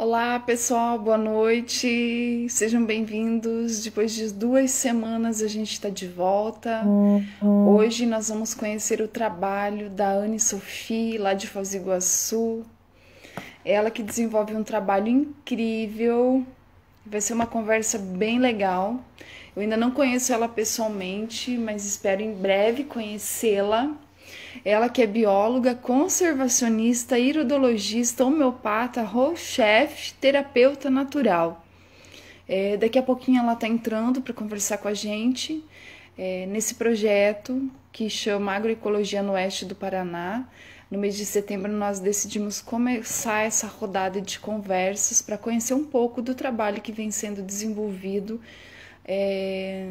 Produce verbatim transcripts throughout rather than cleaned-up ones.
Olá, pessoal, boa noite. Sejam bem-vindos. Depois de duas semanas a gente está de volta. Hoje nós vamos conhecer o trabalho da Anne Sophie, lá de Foz do Iguaçu. Ela que desenvolve um trabalho incrível. Vai ser uma conversa bem legal. Eu ainda não conheço ela pessoalmente, mas espero em breve conhecê-la. Ela que é bióloga, conservacionista, iridologista, homeopata, host-chef, terapeuta natural. É, daqui a pouquinho ela está entrando para conversar com a gente é, nesse projeto que chama Agroecologia no Oeste do Paraná. No mês de setembro nós decidimos começar essa rodada de conversas para conhecer um pouco do trabalho que vem sendo desenvolvido é,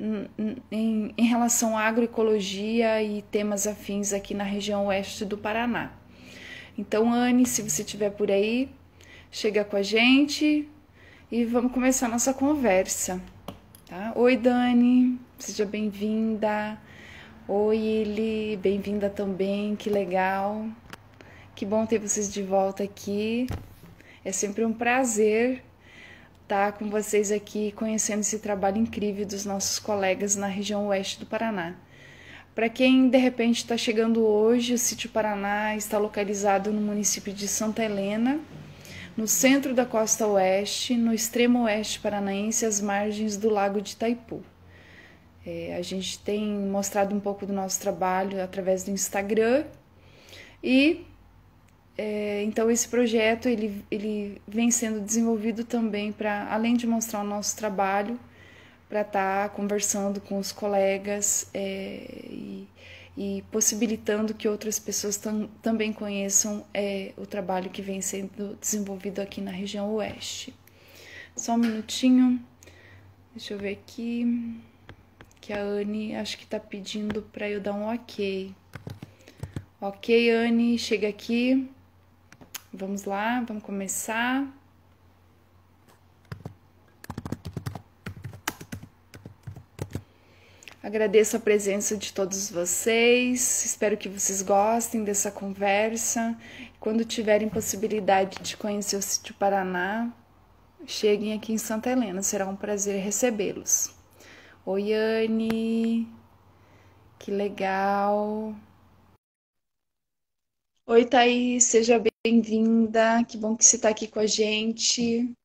em, em relação à agroecologia e temas afins aqui na região oeste do Paraná. Então, Anne, se você estiver por aí, chega com a gente e vamos começar a nossa conversa. Tá? Oi, Dani, seja bem-vinda. Oi, Ili, bem-vinda também, que legal. Que bom ter vocês de volta aqui. É sempre um prazer estar com vocês aqui, conhecendo esse trabalho incrível dos nossos colegas na região oeste do Paraná. Para quem de repente está chegando hoje, o Sítio Paraná está localizado no município de Santa Helena, no centro da costa oeste, no extremo oeste paranaense, às margens do Lago de Itaipu. É, a gente tem mostrado um pouco do nosso trabalho através do Instagram e É, então esse projeto ele, ele vem sendo desenvolvido também para, além de mostrar o nosso trabalho, para estar tá conversando com os colegas é, e, e possibilitando que outras pessoas tam, também conheçam é, o trabalho que vem sendo desenvolvido aqui na região oeste. Só um minutinho, deixa eu ver aqui, que a Anne acho que está pedindo para eu dar um ok. Ok, Anne, chega aqui. Vamos lá, vamos começar. Agradeço a presença de todos vocês, espero que vocês gostem dessa conversa. Quando tiverem possibilidade de conhecer o Sítio Paraná, cheguem aqui em Santa Helena, será um prazer recebê-los. Oi, Anne, que legal. Oi, Thaís, seja bem-vinda. Que bom que você está aqui com a gente.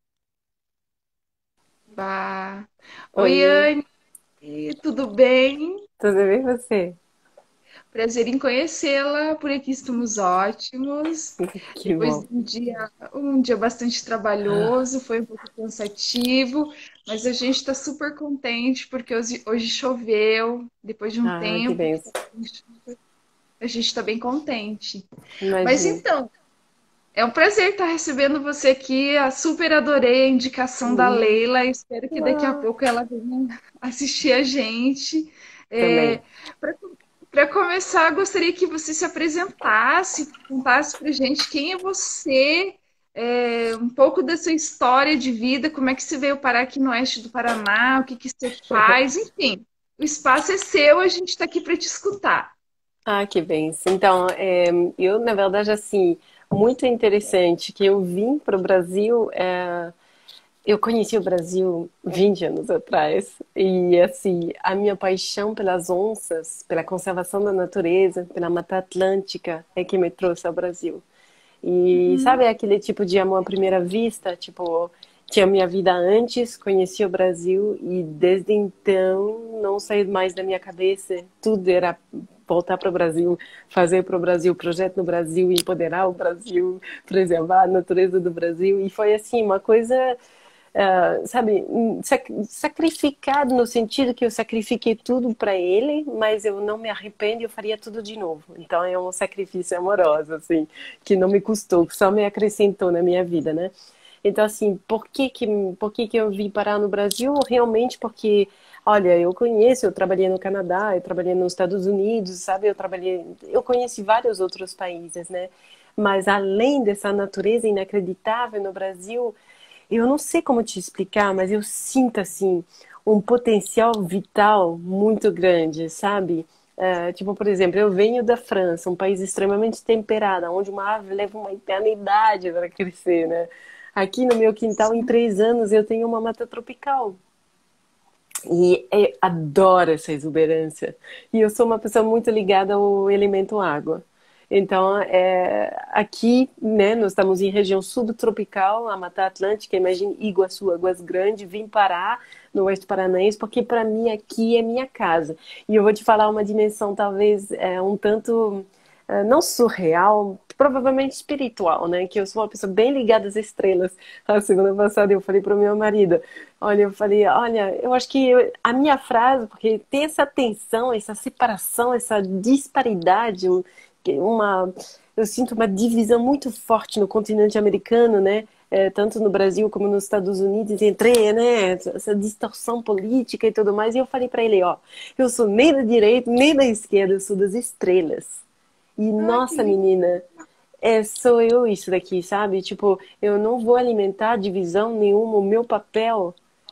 Bah. Oi, Oiê, Anne, tudo bem? tudo bem você? Prazer em conhecê-la. Por aqui estamos ótimos. Que Depois bom. de um dia, um dia bastante trabalhoso, foi um pouco cansativo, mas a gente está super contente porque hoje, hoje choveu. Depois de um Ah, que tempo, benção. a gente está bem contente. Mas Imagina. então, é um prazer estar recebendo você aqui. Eu super adorei a indicação da Hum, Leila. Espero que daqui a ah, pouco ela venha assistir a gente. também. É, Para começar, gostaria que você se apresentasse, contasse para gente quem é você, é, um pouco da sua história de vida, como é que você veio parar aqui no oeste do Paraná, o que que você faz, enfim. O espaço é seu, a gente está aqui para te escutar. Ah, que benção. Então, é, eu, na verdade, assim, muito interessante que eu vim para o Brasil. é, eu conheci o Brasil vinte anos atrás. E, assim, a minha paixão pelas onças, pela conservação da natureza, pela Mata Atlântica, é que me trouxe ao Brasil. E Uhum. sabe aquele tipo de amor à primeira vista? Tipo, tinha minha vida antes, conheci o Brasil e desde então não saiu mais da minha cabeça. Tudo era voltar para o Brasil, fazer para o Brasil, projeto no Brasil, empoderar o Brasil, preservar a natureza do Brasil. E foi assim, uma coisa Uh, sabe, sac sacrificado no sentido que eu sacrifiquei tudo para ele, mas eu não me arrependo e eu faria tudo de novo. Então é um sacrifício amoroso, assim, que não me custou, que só me acrescentou na minha vida, né? Então, assim, por que que, por que que eu vim parar no Brasil? Realmente porque, olha, eu conheço, eu trabalhei no Canadá, eu trabalhei nos Estados Unidos, sabe? Eu trabalhei, eu conheci vários outros países, né? Mas além dessa natureza inacreditável no Brasil, eu não sei como te explicar, mas eu sinto assim um potencial vital muito grande, sabe? É, tipo, por exemplo, eu venho da França, um país extremamente temperado, onde uma árvore leva uma eternidade para crescer, né? Aqui no meu quintal, em três anos, eu tenho uma mata tropical. E eu adoro essa exuberância. E eu sou uma pessoa muito ligada ao elemento água. Então, é, aqui, né, nós estamos em região subtropical, a Mata Atlântica, imagine Iguaçu, Águas Grandes, vim parar no Oeste Paranaense, porque para mim aqui é minha casa. E eu vou te falar uma dimensão talvez é, um tanto, é, não surreal, provavelmente espiritual, né? Que eu sou uma pessoa bem ligada às estrelas. A semana passada eu falei para o meu marido, olha, eu falei, olha, eu acho que eu, a minha frase, porque tem essa tensão, essa separação, essa disparidade, uma, eu sinto uma divisão muito forte no continente americano, né? É, tanto no Brasil como nos Estados Unidos, entre, né, essa distorção política e tudo mais. E eu falei para ele, ó, eu sou nem da direita, nem da esquerda, eu sou das estrelas. E, Ah, que nossa, lindo. menina, é, sou eu isso daqui, sabe? Tipo, eu não vou alimentar divisão nenhuma, o meu papel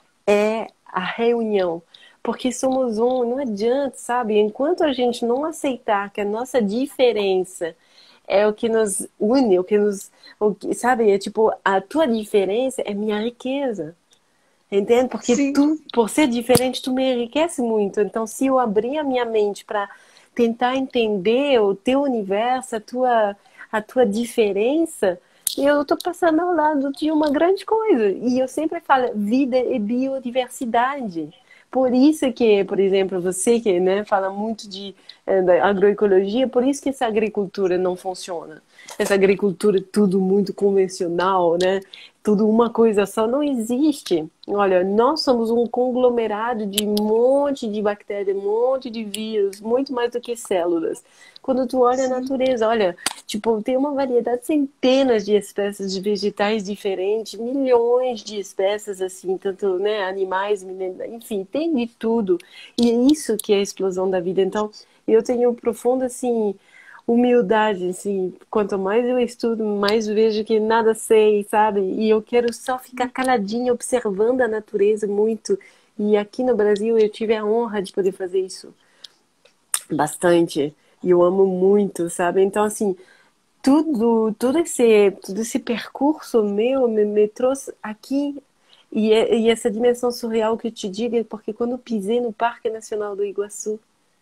é a reunião. Porque somos um, não adianta, sabe? Enquanto a gente não aceitar que a nossa diferença é o que nos une, o que nos, o que, sabe? É tipo, a tua diferença é minha riqueza. Entende? Porque Sim. tu, por ser diferente, tu me enriquece muito. Então, se eu abrir a minha mente para tentar entender o teu universo, a tua, a tua diferença, eu estou passando ao lado de uma grande coisa. E eu sempre falo, vida e biodiversidade. Por isso que, por exemplo, você que, né, fala muito de eh, da agroecologia, por isso que essa agricultura não funciona. Essa agricultura tudo muito convencional, né? Tudo uma coisa só não existe. Olha, nós somos um conglomerado de um monte de bactérias, um monte de vírus, muito mais do que células. Quando tu olha a Sim. natureza, olha, tipo, tem uma variedade, centenas de espécies de vegetais diferentes, milhões de espécies, assim, tanto, né, animais, enfim, tem de tudo. E é isso que é a explosão da vida. Então, eu tenho profunda, assim, humildade, assim, quanto mais eu estudo, mais vejo que nada sei, sabe? E eu quero só ficar caladinha, observando a natureza muito. E aqui no Brasil eu tive a honra de poder fazer isso bastante. E eu amo muito, sabe? Então, assim, tudo, todo esse, todo esse percurso meu me, me trouxe aqui. E, é- e essa dimensão surreal que eu te digo é porque quando eu pisei no Parque Nacional do Iguaçu,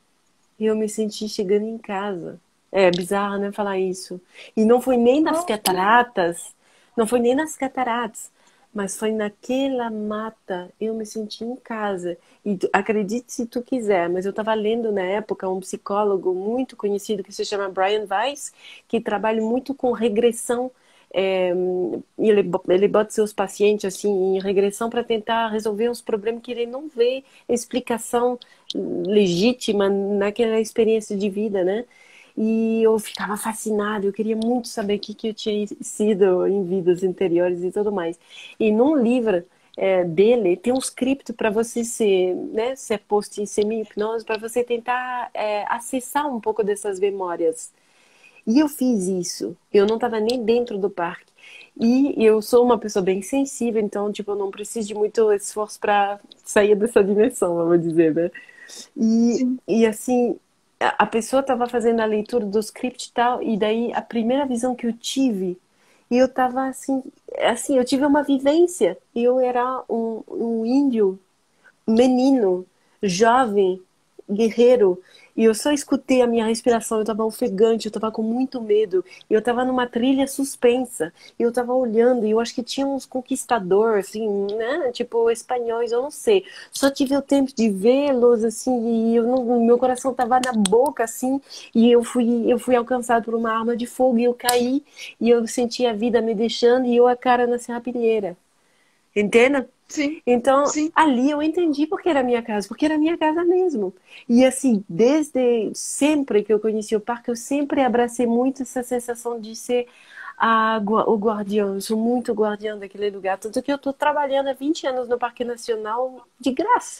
eu me senti chegando em casa. É bizarro, né, falar isso. E não foi nem nas Oh, cataratas, não foi nem nas cataratas, mas foi naquela mata. Eu me senti em casa. E tu- acredite se tu quiser, mas eu estava lendo na época um psicólogo muito conhecido que se chama Brian Weiss, que trabalha muito com regressão. É, ele, bo- ele bota seus pacientes assim em regressão para tentar resolver uns problemas que ele não vê explicação legítima naquela experiência de vida, né? E eu ficava fascinada, eu queria muito saber o que, que eu tinha sido em vidas anteriores e tudo mais. E num livro é, dele, tem um script para você ser, né, ser posto em semi-hipnose, para você tentar é, acessar um pouco dessas memórias. E eu fiz isso. Eu não estava nem dentro do parque. E eu sou uma pessoa bem sensível, então, tipo, eu não preciso de muito esforço para sair dessa dimensão, vamos dizer, né? E, sim. e assim, a a pessoa estava fazendo a leitura do script e tal, e daí a primeira visão que eu tive, e eu estava assim, assim, eu tive uma vivência. Eu era um, um índio menino, jovem, guerreiro, e eu só escutei a minha respiração, eu estava ofegante, eu estava com muito medo, e eu estava numa trilha suspensa, e eu estava olhando, e eu acho que tinha uns conquistadores, assim, né, tipo espanhóis, eu não sei, só tive o tempo de vê-los, assim, e eu não, meu coração estava na boca, assim, e eu fui, eu fui alcançado por uma arma de fogo, e eu caí, e eu senti a vida me deixando, e eu a cara na serrapilheira, entende? Sim. Então, Sim. ali eu entendi porque era minha casa, porque era minha casa mesmo. E assim, desde sempre que eu conheci o parque, eu sempre abracei muito essa sensação de ser a, gua- o guardião. Eu sou muito guardiã daquele lugar. Tanto que eu estou trabalhando há vinte anos no Parque Nacional de graça,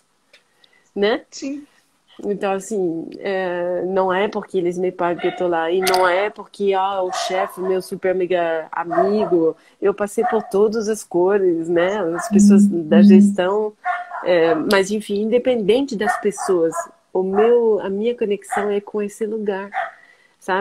né? Sim. Então, assim, é, não é porque eles me pagam que eu tô lá. E não é porque, ah, o chefe, meu super mega amigo. Eu passei por todas as cores, né? As pessoas da gestão. É, mas, enfim, independente das pessoas, o meu, a minha conexão é com esse lugar, sabe?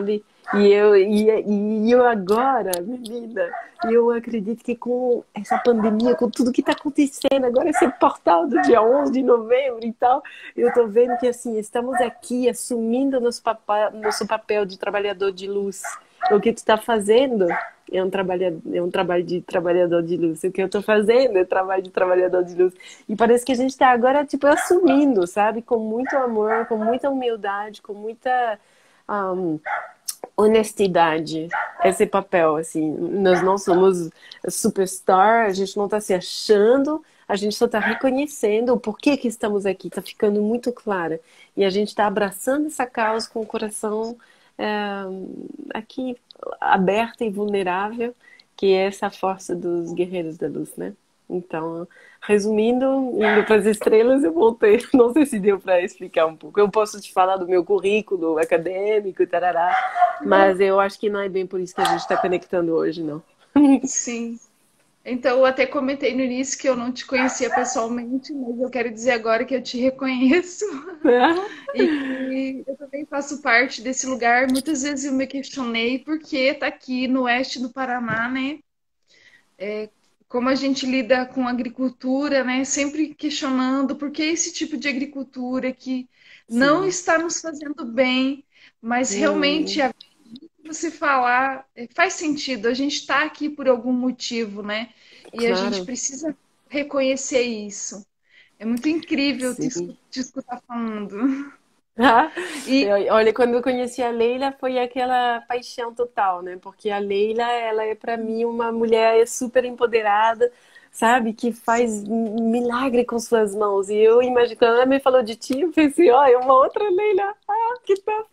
E eu, e, e eu agora, menina, eu acredito que com essa pandemia, com tudo que está acontecendo, agora esse portal do dia onze de novembro e tal, eu tô vendo que, assim, estamos aqui assumindo nosso papel, nosso papel de trabalhador de luz. O que tu está fazendo é um, trabalha, é um trabalho de trabalhador de luz. O que eu estou fazendo é trabalho de trabalhador de luz. E parece que a gente está agora, tipo, assumindo, sabe? Com muito amor, com muita humildade, com muita... Um, honestidade, esse papel, assim, nós não somos superstar, a gente não está se achando, a gente só está reconhecendo o porquê que estamos aqui, está ficando muito clara, e a gente está abraçando essa causa com o coração é, aqui aberto e vulnerável, que é essa força dos guerreiros da luz, né? Então, resumindo, indo para as estrelas, eu voltei. Não sei se deu para explicar um pouco. Eu posso te falar do meu currículo acadêmico, tarará, mas eu acho que não é bem por isso que a gente está conectando hoje, não. Sim. Então, eu até comentei no início que eu não te conhecia pessoalmente, mas eu quero dizer agora que eu te reconheço. E que eu também faço parte desse lugar. Muitas vezes eu me questionei por que tá aqui no oeste do Paraná, né? É, como a gente lida com agricultura, né? Sempre questionando por que esse tipo de agricultura que não Sim. está nos fazendo bem, mas realmente Hum, a você falar é, faz sentido. A gente está aqui por algum motivo, né? E a gente claro, precisa reconhecer isso. É muito incrível te, escu- sim. te escutar falando. Ah, E eu- olha, quando eu conheci a Leila foi aquela paixão total, né? Porque a Leila, ela é para mim uma mulher super empoderada, sabe? Que faz um milagre com suas mãos. E eu imagino, quando ela me falou de ti, eu pensei, ó, é uma outra Leila. Ah, que top!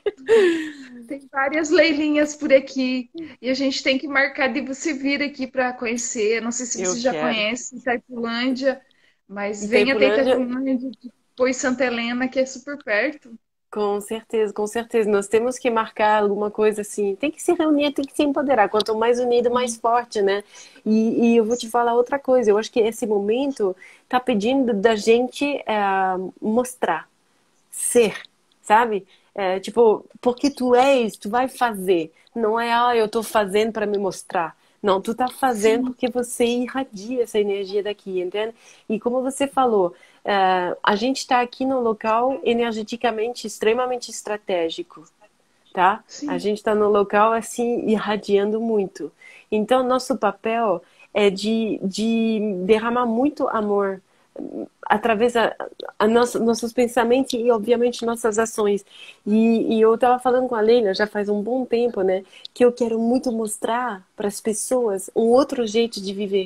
tem várias leilinhas por aqui. E a gente tem que marcar de você vir aqui para conhecer. Não sei se Eu você já quero. conhece Itaipulândia, mas venha até Itaipulândia, Itaipulândia, depois Santa Helena, que é super perto. com certeza, com certeza. Nós temos que marcar alguma coisa assim. Tem que se reunir, tem que se empoderar. Quanto mais unido, mais forte, né? E, e eu vou te falar outra coisa. Eu acho que esse momento tá pedindo da gente eh, mostrar, ser, sabe? É, tipo, porque tu és, tu vai fazer. Não é, ah, eu tô fazendo para me mostrar. Não, tu tá fazendo Sim, porque você irradia essa energia daqui, entende? E como você falou, é, a gente está aqui num local energeticamente extremamente estratégico, tá? A sim, gente está no local assim irradiando muito. Então, nosso papel é de, de derramar muito amor através da a nossa, nossos pensamentos e obviamente nossas ações. E, e eu estava falando com a Leila já faz um bom tempo, né, que eu quero muito mostrar para as pessoas um outro jeito de viver,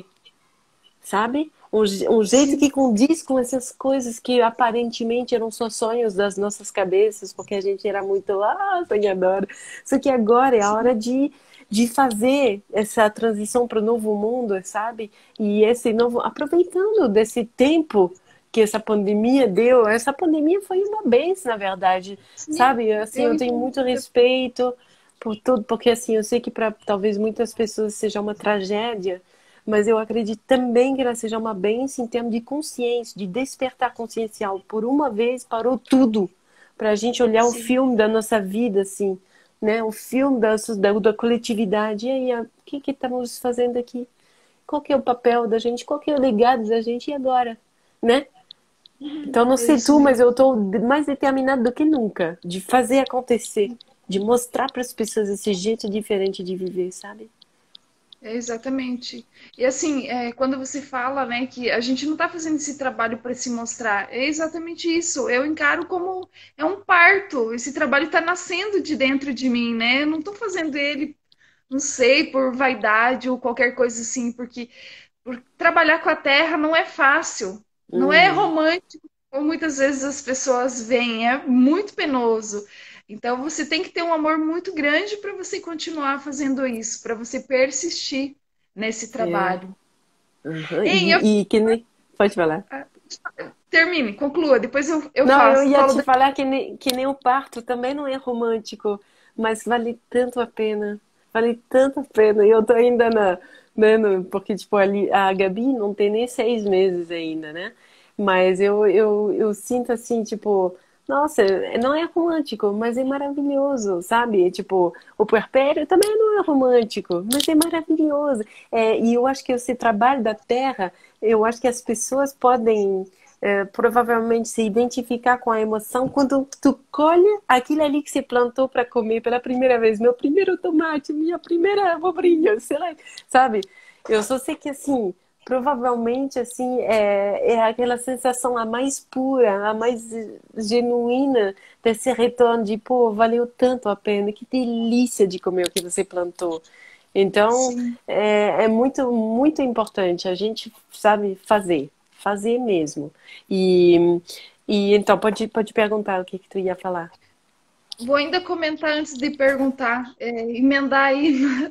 sabe? Um, um jeito sim. que condiz com essas coisas que aparentemente eram só sonhos das nossas cabeças, porque a gente era muito, ah, sonhadora. Só que agora é a hora de, de fazer essa transição para o novo mundo, sabe? E esse novo, aproveitando desse tempo que essa pandemia deu, essa pandemia foi uma benção, na verdade, Sim, sabe? Assim, eu eu tenho entendo. muito respeito por tudo, porque assim, eu sei que para talvez muitas pessoas seja uma tragédia, mas eu acredito também que ela seja uma bênção em termos de consciência, de despertar consciencial. Por uma vez parou tudo para a gente olhar o Sim, filme da nossa vida, assim, né? O filme da, da, da coletividade. E aí, o que que estamos fazendo aqui? Qual que é o papel da gente? Qual que é o legado da gente? E agora, né? Então, não é sei isso tu, mas mesmo. eu estou mais determinada do que nunca de fazer acontecer, de mostrar para as pessoas esse jeito diferente de viver, sabe? É exatamente. E assim, é, quando você fala, né, que a gente não está fazendo esse trabalho para se mostrar, é exatamente isso. Eu encaro como é um parto. Esse trabalho está nascendo de dentro de mim, né? Eu não estou fazendo ele, não sei, por vaidade ou qualquer coisa assim, porque por trabalhar com a terra não é fácil, não é Uhum. romântico, como muitas vezes as pessoas veem, é muito penoso. Então você tem que ter um amor muito grande para você continuar fazendo isso, para você persistir nesse É. trabalho. Uhum. Hein, eu... E, e que nem... Pode falar. Termine, conclua, depois eu, eu Não, eu faço. ia Falo te da... falar que nem, que nem o parto também não é romântico, mas vale tanto a pena. Vale tanto a pena. E eu tô ainda na, né, no- porque tipo ali a Gabi não tem nem seis meses ainda, né? Mas eu, eu, eu sinto assim, tipo, Nossa, não é romântico, mas é maravilhoso, sabe? Tipo, o puerpério também não é romântico, mas é maravilhoso. É, e eu acho que esse trabalho da terra, eu acho que as pessoas podem é, provavelmente se identificar com a emoção quando tu colhe aquilo ali que você plantou para comer pela primeira vez. Meu primeiro tomate, minha primeira abobrinha, sei lá, sabe? Eu só sei que assim. Provavelmente, assim, é, é aquela sensação a mais pura, a mais genuína desse retorno de, pô, valeu tanto a pena, que delícia de comer o que você plantou. Então, Sim. é, é muito, muito importante a gente, sabe, fazer, fazer mesmo. E, e então, pode, pode perguntar o que que tu ia falar. Vou ainda comentar antes de perguntar, é, emendar aí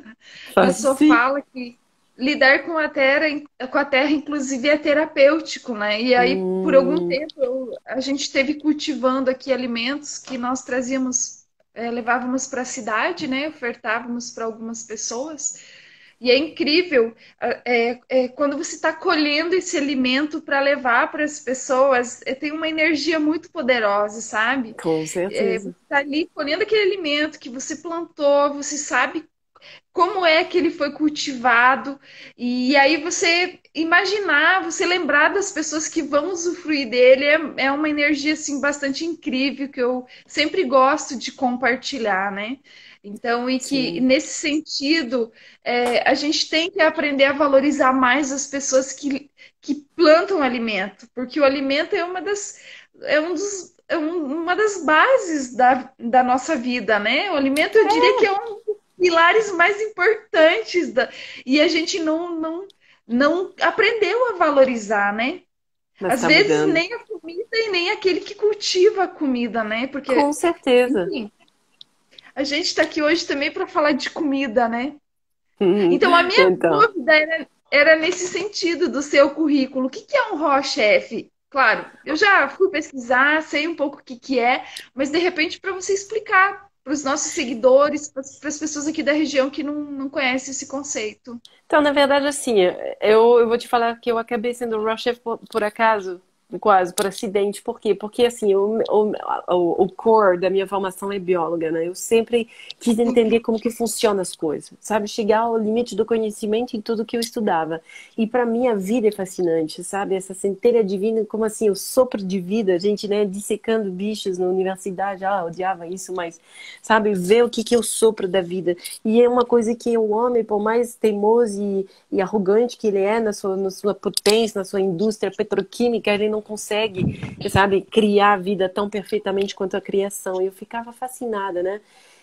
na Pode sua sim. fala que lidar com a terra, com a terra, inclusive, é terapêutico, né? E aí, por algum Hum, tempo, eu- a gente esteve cultivando aqui alimentos que nós trazíamos, é, levávamos para a cidade, né? Ofertávamos para algumas pessoas. E é incrível, é, é, quando você está colhendo esse alimento para levar para as pessoas, é, tem uma energia muito poderosa, sabe? com É, você certeza. está ali colhendo aquele alimento que você plantou, você sabe como é que ele foi cultivado, e aí você imaginar, você lembrar das pessoas que vão usufruir dele, é, é uma energia assim bastante incrível que eu sempre gosto de compartilhar, né? Então, e que Sim. nesse sentido, é, a gente tem que aprender a valorizar mais as pessoas que, que plantam alimento, porque o alimento é uma das, é um dos, é um- uma das bases da, da nossa vida, né? O alimento, eu diria que é um pilares mais importantes da... e a gente não, não, não aprendeu a valorizar, né? Mas Às está vezes mudando. nem a comida e nem aquele que cultiva a comida, né? Com Porque, certeza. enfim, a gente está aqui hoje também para falar de comida, né? Então, a minha Então. dúvida era, era nesse sentido do seu currículo. O que que é um R O chefe? Claro, eu já fui pesquisar, sei um pouco o que que é, mas de repente para você explicar para os nossos seguidores, para as pessoas aqui da região que não, não conhecem esse conceito. Então, na verdade, assim, eu, eu vou te falar que eu acabei sendo Ross Chef por, por acaso, quase, por acidente. Por quê? Porque, assim, o, o, o, o core da minha formação é bióloga, né? Eu sempre quis entender como que funcionam as coisas, sabe? Chegar ao limite do conhecimento em tudo que eu estudava. E para mim a vida é fascinante, sabe? Essa centelha divina, como assim, o sopro de vida, a gente, né, dissecando bichos na universidade, ah, eu odiava isso, mas, sabe? Ver o que que é o sopro da vida. E é uma coisa que o homem, por mais teimoso e, e arrogante que ele é na sua, na sua potência, na sua indústria petroquímica, ele não consegue, sabe, criar a vida tão perfeitamente quanto a criação. E eu ficava fascinada, né?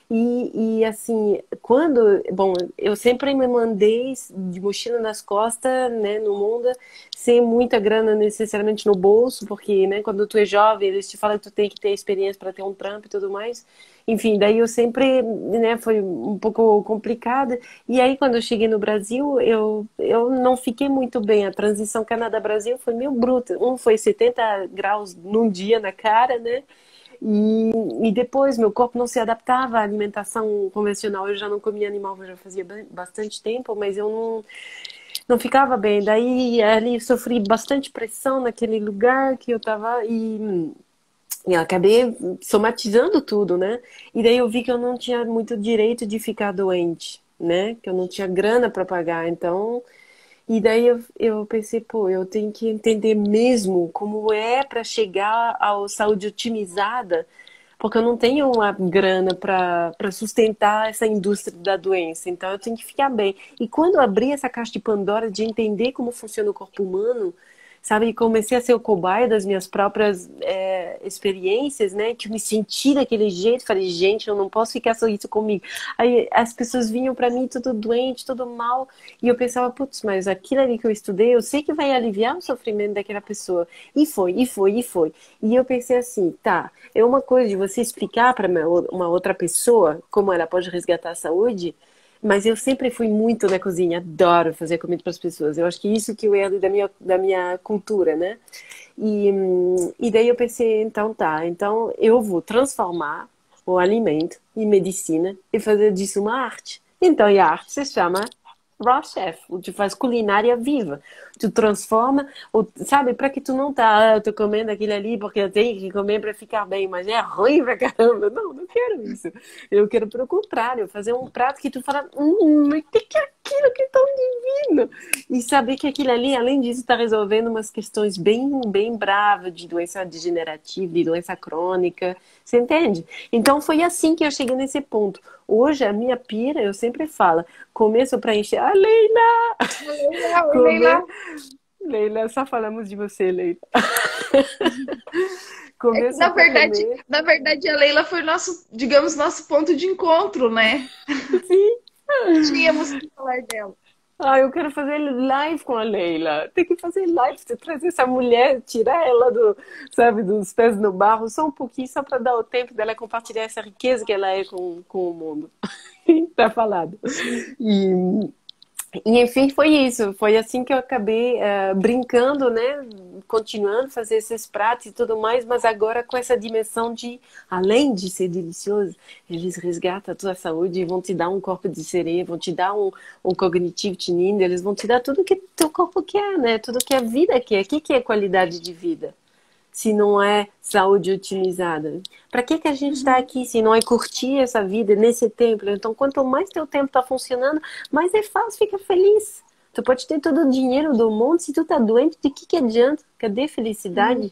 E, e assim, quando, bom, eu sempre me mandei de mochila nas costas, né, no mundo, sem muita grana necessariamente no bolso, porque, né, quando tu é jovem, eles te falam que tu tem que ter experiência para ter um trampo e tudo mais. Enfim, daí eu sempre, né, foi um pouco complicado. E aí, quando eu cheguei no Brasil, eu, eu não fiquei muito bem. A transição Canadá-Brasil foi meio bruta. Um foi setenta graus num dia na cara, né? E, e depois meu corpo não se adaptava à alimentação convencional. Eu já não comia animal, já fazia bastante tempo, mas eu não, não ficava bem. Daí ali sofri bastante pressão naquele lugar que eu estava e, e acabei somatizando tudo, né? E daí eu vi que eu não tinha muito direito de ficar doente, né? Que eu não tinha grana para pagar, então e daí eu, eu pensei, pô, eu tenho que entender mesmo como é para chegar à saúde otimizada, porque eu não tenho uma grana para para sustentar essa indústria da doença, então eu tenho que ficar bem. E quando eu abri essa caixa de Pandora de entender como funciona o corpo humano, sabe, e comecei a ser o cobaia das minhas próprias é, experiências, né, que me senti daquele jeito, falei, gente, eu não posso ficar só isso comigo. Aí as pessoas vinham para mim tudo doente, tudo mal, e eu pensava, putz, mas aquilo ali que eu estudei, eu sei que vai aliviar o sofrimento daquela pessoa. E foi, e foi, e foi. E eu pensei assim, tá, é uma coisa de você explicar para uma outra pessoa como ela pode resgatar a saúde, mas eu sempre fui muito na cozinha, adoro fazer comida para as pessoas. Eu acho que isso que eu herdo da minha, da minha cultura, né? E, hum, e daí eu pensei, então tá, então eu vou transformar o alimento em medicina e fazer disso uma arte. Então, e a arte se chama raw chef, tu faz culinária viva. Tu transforma, ou, sabe, para que tu não tá, ah, eu tô comendo aquilo ali porque eu tenho que comer para ficar bem, mas é ruim pra caramba. Não, não quero isso. Eu quero, pelo contrário, fazer um prato que tu fala, hum, mas o que que é aquilo que é tão divino? E saber que aquilo ali, além disso, está resolvendo umas questões bem, bem bravas de doença degenerativa, de doença crônica. Você entende? Então foi assim que eu cheguei nesse ponto. Hoje, a minha pira, eu sempre falo, começo para encher. Ah, Leila! Leila, oi, Comer... Leila. Leila, só falamos de você, Leila. É que, Começo na para verdade, comer. na verdade, a Leila foi nosso, digamos, nosso ponto de encontro, né? Sim. Tínhamos que falar dela. Ah, eu quero fazer live com a Leila. Tem que fazer live, você trazer essa mulher, tirar ela do, sabe, dos pés no barro, só um pouquinho, só para dar o tempo dela compartilhar essa riqueza que ela é com, com o mundo. Tá falado. Sim. E, e enfim, foi isso. Foi assim que eu acabei eh, brincando, né? Continuando a fazer esses pratos e tudo mais, mas agora com essa dimensão de, além de ser delicioso, eles resgatam a tua saúde e vão te dar um corpo de sereia, vão te dar um, um cognitivo tinindo, eles vão te dar tudo que teu corpo quer, né? Tudo que a vida quer. O que que é qualidade de vida? Se não é saúde otimizada? Para que que a gente está aqui se não é curtir essa vida nesse tempo? Então, quanto mais teu tempo está funcionando, mais é fácil ficar feliz. Tu pode ter todo o dinheiro do mundo, se tu tá doente, de que que adianta? Cadê felicidade?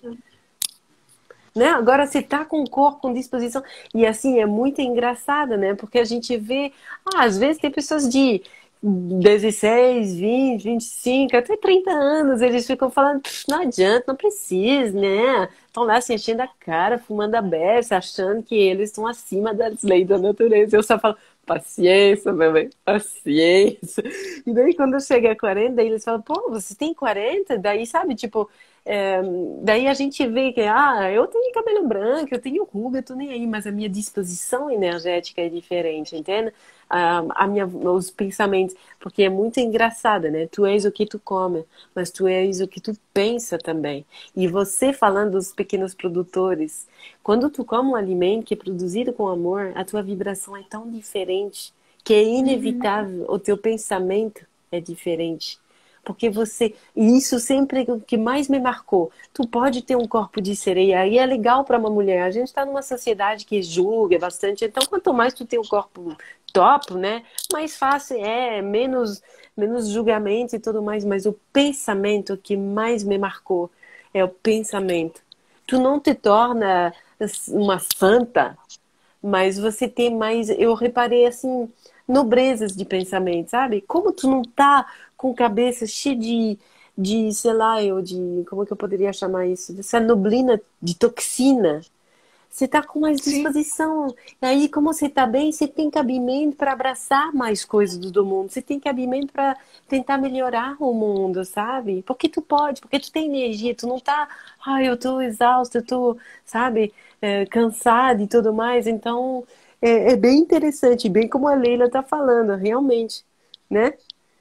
Né? Agora você tá com o corpo com disposição. E assim, é muito engraçado, né? Porque a gente vê, ah, às vezes tem pessoas de dezesseis, vinte, vinte e cinco, até trinta anos, eles ficam falando, não adianta, não precisa, né? Estão lá se enchendo a cara, fumando a beça, achando que eles estão acima das leis da natureza. Eu só falo, paciência, meu bem, paciência. E daí quando chega a quarenta, daí eles falam, pô, você tem quarenta? Daí, sabe, tipo, é, daí a gente vê que, ah, eu tenho cabelo branco, eu tenho ruga, eu tô nem aí, mas a minha disposição energética é diferente, entende? A, a minha, os pensamentos, porque é muito engraçado, né? Tu és o que tu come, mas tu és o que tu pensa também. E você falando dos pequenos produtores, quando tu come um alimento que é produzido com amor, a tua vibração é tão diferente que é inevitável, o teu pensamento é diferente. Porque você, e isso sempre é o que mais me marcou. Tu pode ter um corpo de sereia e é legal para uma mulher. A gente está numa sociedade que julga bastante, então quanto mais tu tem um corpo top, né, mais fácil é, menos menos julgamento e tudo mais, mas o pensamento que mais me marcou é o pensamento. Tu não te torna uma santa, mas você tem mais, eu reparei assim, nobrezas de pensamento, sabe? Como tu não tá com cabeça cheia de, de, sei lá, eu de, como que eu poderia chamar isso? Dessa neblina de toxina. Você tá com mais Sim. disposição. E aí, como você tá bem, você tem cabimento para abraçar mais coisas do mundo. Você tem cabimento para tentar melhorar o mundo, sabe? Porque tu pode, porque tu tem energia, tu não tá, ai, eu tô exausta, eu tô, sabe, é, cansada e tudo mais. Então, é, é bem interessante, bem como a Leila tá falando, realmente, né?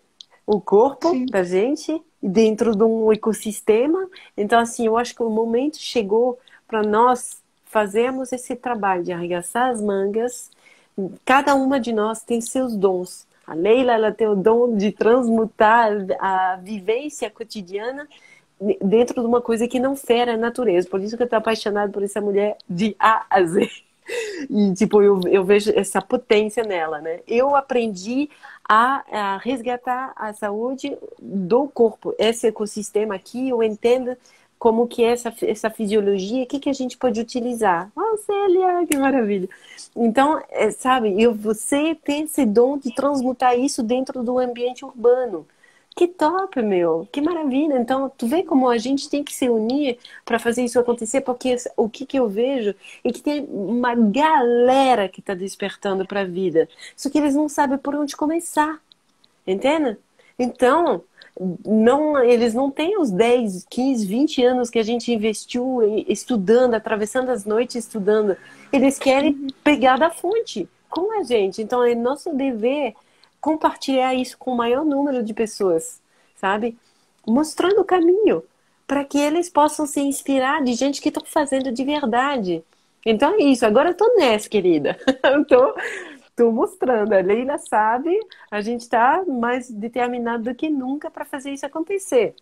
O corpo Sim. da gente dentro de um ecossistema. Então, assim, eu acho que o momento chegou para nós fazermos esse trabalho de arregaçar as mangas. Cada uma de nós tem seus dons. A Leila, ela tem o dom de transmutar a vivência cotidiana dentro de uma coisa que não fere a natureza. Por isso que eu estou apaixonada por essa mulher de A a Z. E, tipo, eu, eu vejo essa potência nela, né? Eu aprendi a, a resgatar a saúde do corpo. Esse ecossistema aqui, eu entendo como que é essa, essa fisiologia, o que, que a gente pode utilizar. Oh, Célia, que maravilha! Então, é, sabe, eu, você tem esse dom de transmutar isso dentro do ambiente urbano. Que top, meu! Que maravilha! Então, tu vê como a gente tem que se unir para fazer isso acontecer, porque o que, que eu vejo é que tem uma galera que está despertando para a vida, só que eles não sabem por onde começar, entende? Então, não, eles não têm os dez, quinze, vinte anos que a gente investiu estudando, atravessando as noites estudando. Eles querem pegar da fonte com a gente. Então, é nosso dever compartilhar isso com o maior número de pessoas, sabe? Mostrando o caminho para que eles possam se inspirar de gente que estão fazendo de verdade. Então é isso. Agora eu tô nessa, querida. Eu tô Estou mostrando, a Leila sabe, a gente está mais determinado do que nunca para fazer isso acontecer.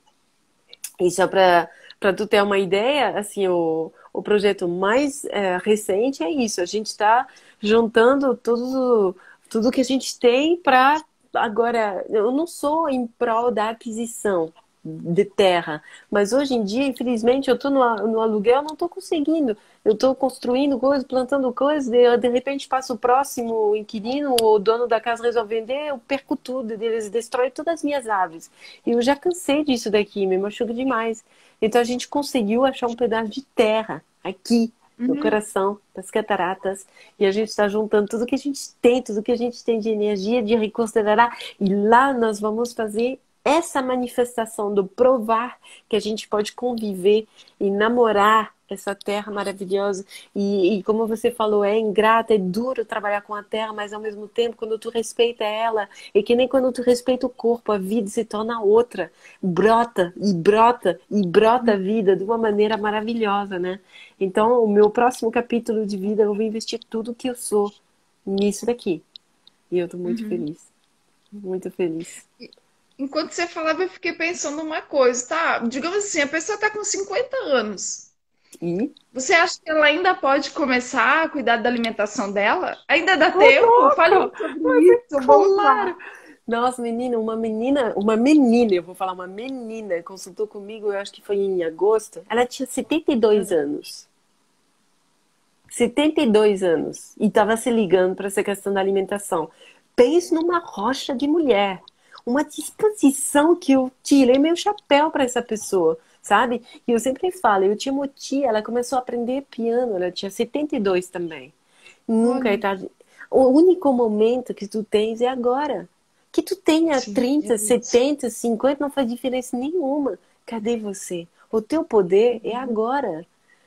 E só para para tu ter uma ideia, assim, o, o projeto mais é, recente é isso. A gente está juntando tudo, tudo que a gente tem para agora. Eu não sou em prol da aquisição de terra, mas hoje em dia, infelizmente, eu estou no, no aluguel, não estou conseguindo. Eu estou construindo coisas, plantando coisas, de, de repente passa o próximo inquilino, o dono da casa resolve vender, eu perco tudo, eles destroem todas as minhas aves. E eu já cansei disso daqui, me machuca demais. Então a gente conseguiu achar um pedaço de terra aqui, no Uhum. coração das cataratas, e a gente está juntando tudo que a gente tem, tudo que a gente tem de energia, de recurso, tarará, e lá nós vamos fazer essa manifestação do provar que a gente pode conviver e namorar essa terra maravilhosa. E, e como você falou, é ingrata, é duro trabalhar com a terra, mas ao mesmo tempo, quando tu respeita ela, é que nem quando tu respeita o corpo, a vida se torna outra. Brota e brota e brota a vida de uma maneira maravilhosa, né? Então, o meu próximo capítulo de vida, eu vou investir tudo que eu sou nisso daqui. E eu tô muito Uhum. feliz. Muito feliz. Enquanto você falava, eu fiquei pensando uma coisa, tá? Digamos assim, a pessoa tá com cinquenta anos. E Você acha que ela ainda pode começar a cuidar da alimentação dela? Ainda dá ô, tempo? Fale louco! sobre Mas é isso, vamos lá. claro! Nossa, menina, uma menina, uma menina, eu vou falar, uma menina consultou comigo, eu acho que foi em agosto. Ela tinha setenta e dois anos. Setenta e dois anos. E estava se ligando para essa questão da alimentação. Pense numa rocha de mulher. Uma disposição que eu tirei meu chapéu para essa pessoa, sabe? E eu sempre falo, eu tinha uma tia, ela começou a aprender piano, ela tinha setenta e dois também. Nunca é Olha, tarde. O único momento que tu tens é agora. Que tu tenha sim, é trinta, isso. setenta, cinquenta, não faz diferença nenhuma. Cadê você? O teu poder é agora.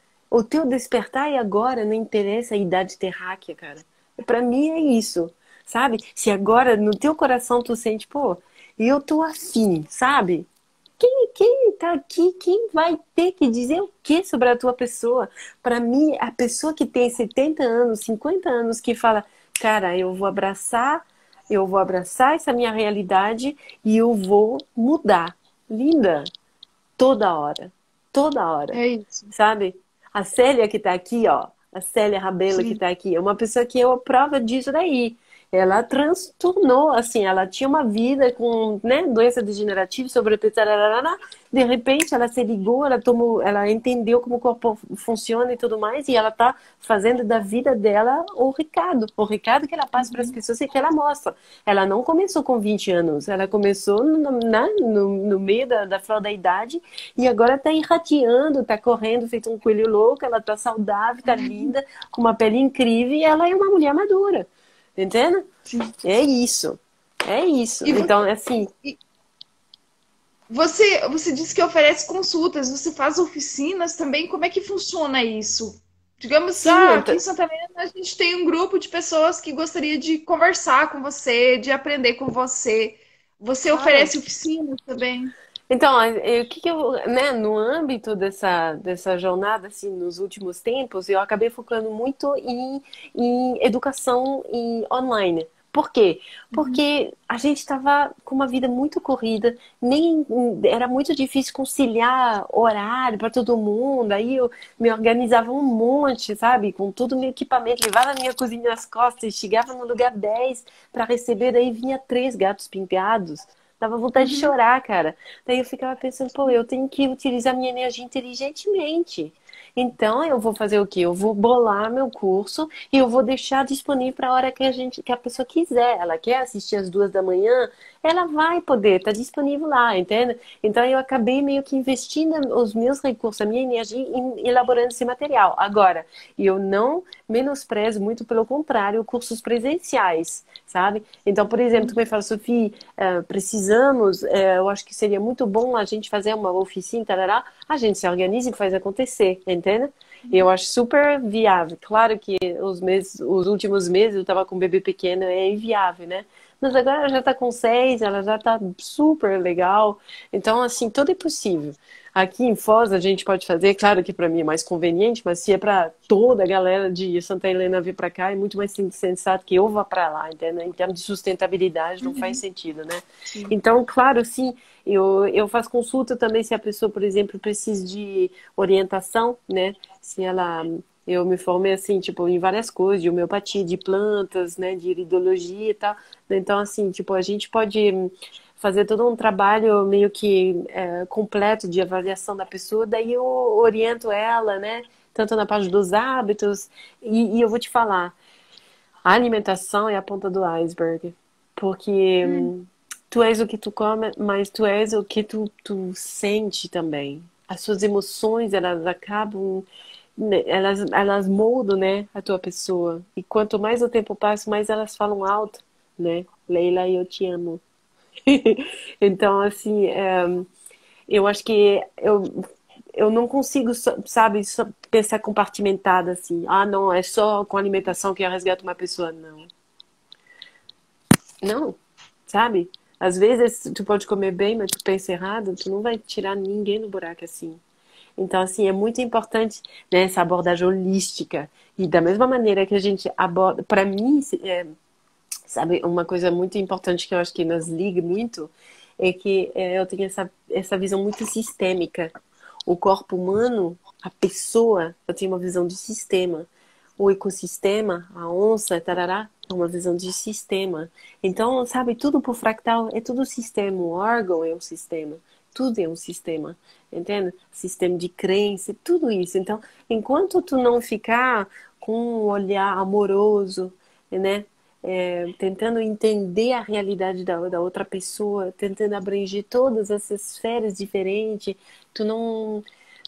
O teu despertar é agora, não interessa a idade terráquea, cara. Pra mim é isso, sabe? Se agora no teu coração tu sente, pô, eu tô afim, sabe? Quem, quem tá aqui, quem vai ter que dizer o que sobre a tua pessoa? Para mim, a pessoa que tem setenta anos, cinquenta anos, que fala, cara, eu vou abraçar, eu vou abraçar essa minha realidade e eu vou mudar. Linda, toda hora, toda hora, É isso. sabe? A Célia que tá aqui, ó, a Célia Rabelo que Sim. tá aqui, é uma pessoa que é a prova disso daí. Ela transtornou, assim, ela tinha uma vida com, né, doença degenerativa, sobrepeso, tararara. De repente ela se ligou, ela tomou, ela entendeu como o corpo funciona e tudo mais, e ela tá fazendo da vida dela o recado, o recado que ela passa para as Uhum. pessoas e que ela mostra. Ela não começou com vinte anos, ela começou no, na, no, no meio da, da flor da idade e agora tá irradiando, tá correndo, feito um coelho louco, ela tá saudável, tá linda, com uma pele incrível e ela é uma mulher madura. Entende? Sim. É isso. É isso. E Então, você, assim, e você, você disse que oferece consultas, você faz oficinas também. Como é que funciona isso? Digamos, sim, ah, aqui ent- em Santa Helena a gente tem um grupo de pessoas que gostaria de conversar com você, de aprender com você. Você claro. oferece oficinas também? Então, eh, o que que eu, né, no âmbito dessa, dessa jornada, assim, nos últimos tempos, eu acabei focando muito em, em educação em online. Por quê? Uhum. Porque a gente estava com uma vida muito corrida, nem era muito difícil conciliar horário para todo mundo. Aí eu me organizava um monte, sabe, com todo o meu equipamento, levava a minha cozinha nas costas, chegava no lugar dez para receber, daí vinha três gatos pingados. Dava vontade de Uhum. chorar, cara. Daí eu ficava pensando, pô, eu tenho que utilizar minha energia inteligentemente. Então eu vou fazer o quê? Eu vou bolar meu curso e eu vou deixar disponível para a hora que a gente, que a pessoa quiser. Ela quer assistir às duas da manhã, ela vai poder, tá disponível lá, entende? Então eu acabei meio que investindo os meus recursos, a minha energia em elaborando esse material. Agora, eu não menosprezo, muito pelo contrário, cursos presenciais, sabe? Então, por exemplo, tu me fala, Sofia, eh, precisamos, eh, eu acho que seria muito bom a gente fazer uma oficina, tarará, a gente se organiza e faz acontecer, entende? Eu acho super viável. Claro que os meses, os últimos meses eu estava com um bebê pequeno, é inviável, né? Mas agora ela já está com seis, ela já está super legal. Então, assim, tudo é possível. Aqui em Foz a gente pode fazer, claro que para mim é mais conveniente, mas se é para toda a galera de Santa Helena vir para cá, é muito mais sensato que eu vá para lá, entendeu? Em termos de sustentabilidade não faz Uhum. sentido, né? Sim. Então, claro, sim, eu, eu faço consulta também se a pessoa, por exemplo, precisa de orientação, né? Se ela... Eu me formei, assim, tipo, em várias coisas, de homeopatia, de plantas, né, de iridologia e tal. Então, assim, tipo, a gente pode fazer todo um trabalho meio que é, completo de avaliação da pessoa, daí eu oriento ela, né, tanto na parte dos hábitos, e, e eu vou te falar, a alimentação é a ponta do iceberg, porque Hum. hum, tu és o que tu come, mas tu és o que tu, tu sente também. As suas emoções, elas acabam, né, elas, elas moldam, né, a tua pessoa. E quanto mais o tempo passa, mais elas falam alto, né? Leila, eu te amo. Então, assim, é, eu acho que eu, eu não consigo, só- sabe, só pensar compartimentada assim. Ah, não, é só com alimentação que eu resgato uma pessoa. Não. Não, sabe? Às vezes tu pode comer bem, mas tu pensa errado, tu não vai tirar ninguém do buraco assim. Então, assim, é muito importante, né, essa abordagem holística. E da mesma maneira que a gente aborda, para mim, é, sabe, uma coisa muito importante que eu acho que nos liga muito é que é, eu tenho essa, essa visão muito sistêmica. O corpo humano, a pessoa, eu tenho uma visão de sistema. O ecossistema, a onça, tarará, é uma visão de sistema. Então, sabe, tudo por fractal é tudo sistema. O órgão é um sistema. Tudo é um sistema. Entende? Sistema de crença, tudo isso. Então, enquanto tu não ficar com um olhar amoroso, né? É, tentando entender a realidade da, da outra pessoa, tentando abranger todas essas esferas diferentes, tu não,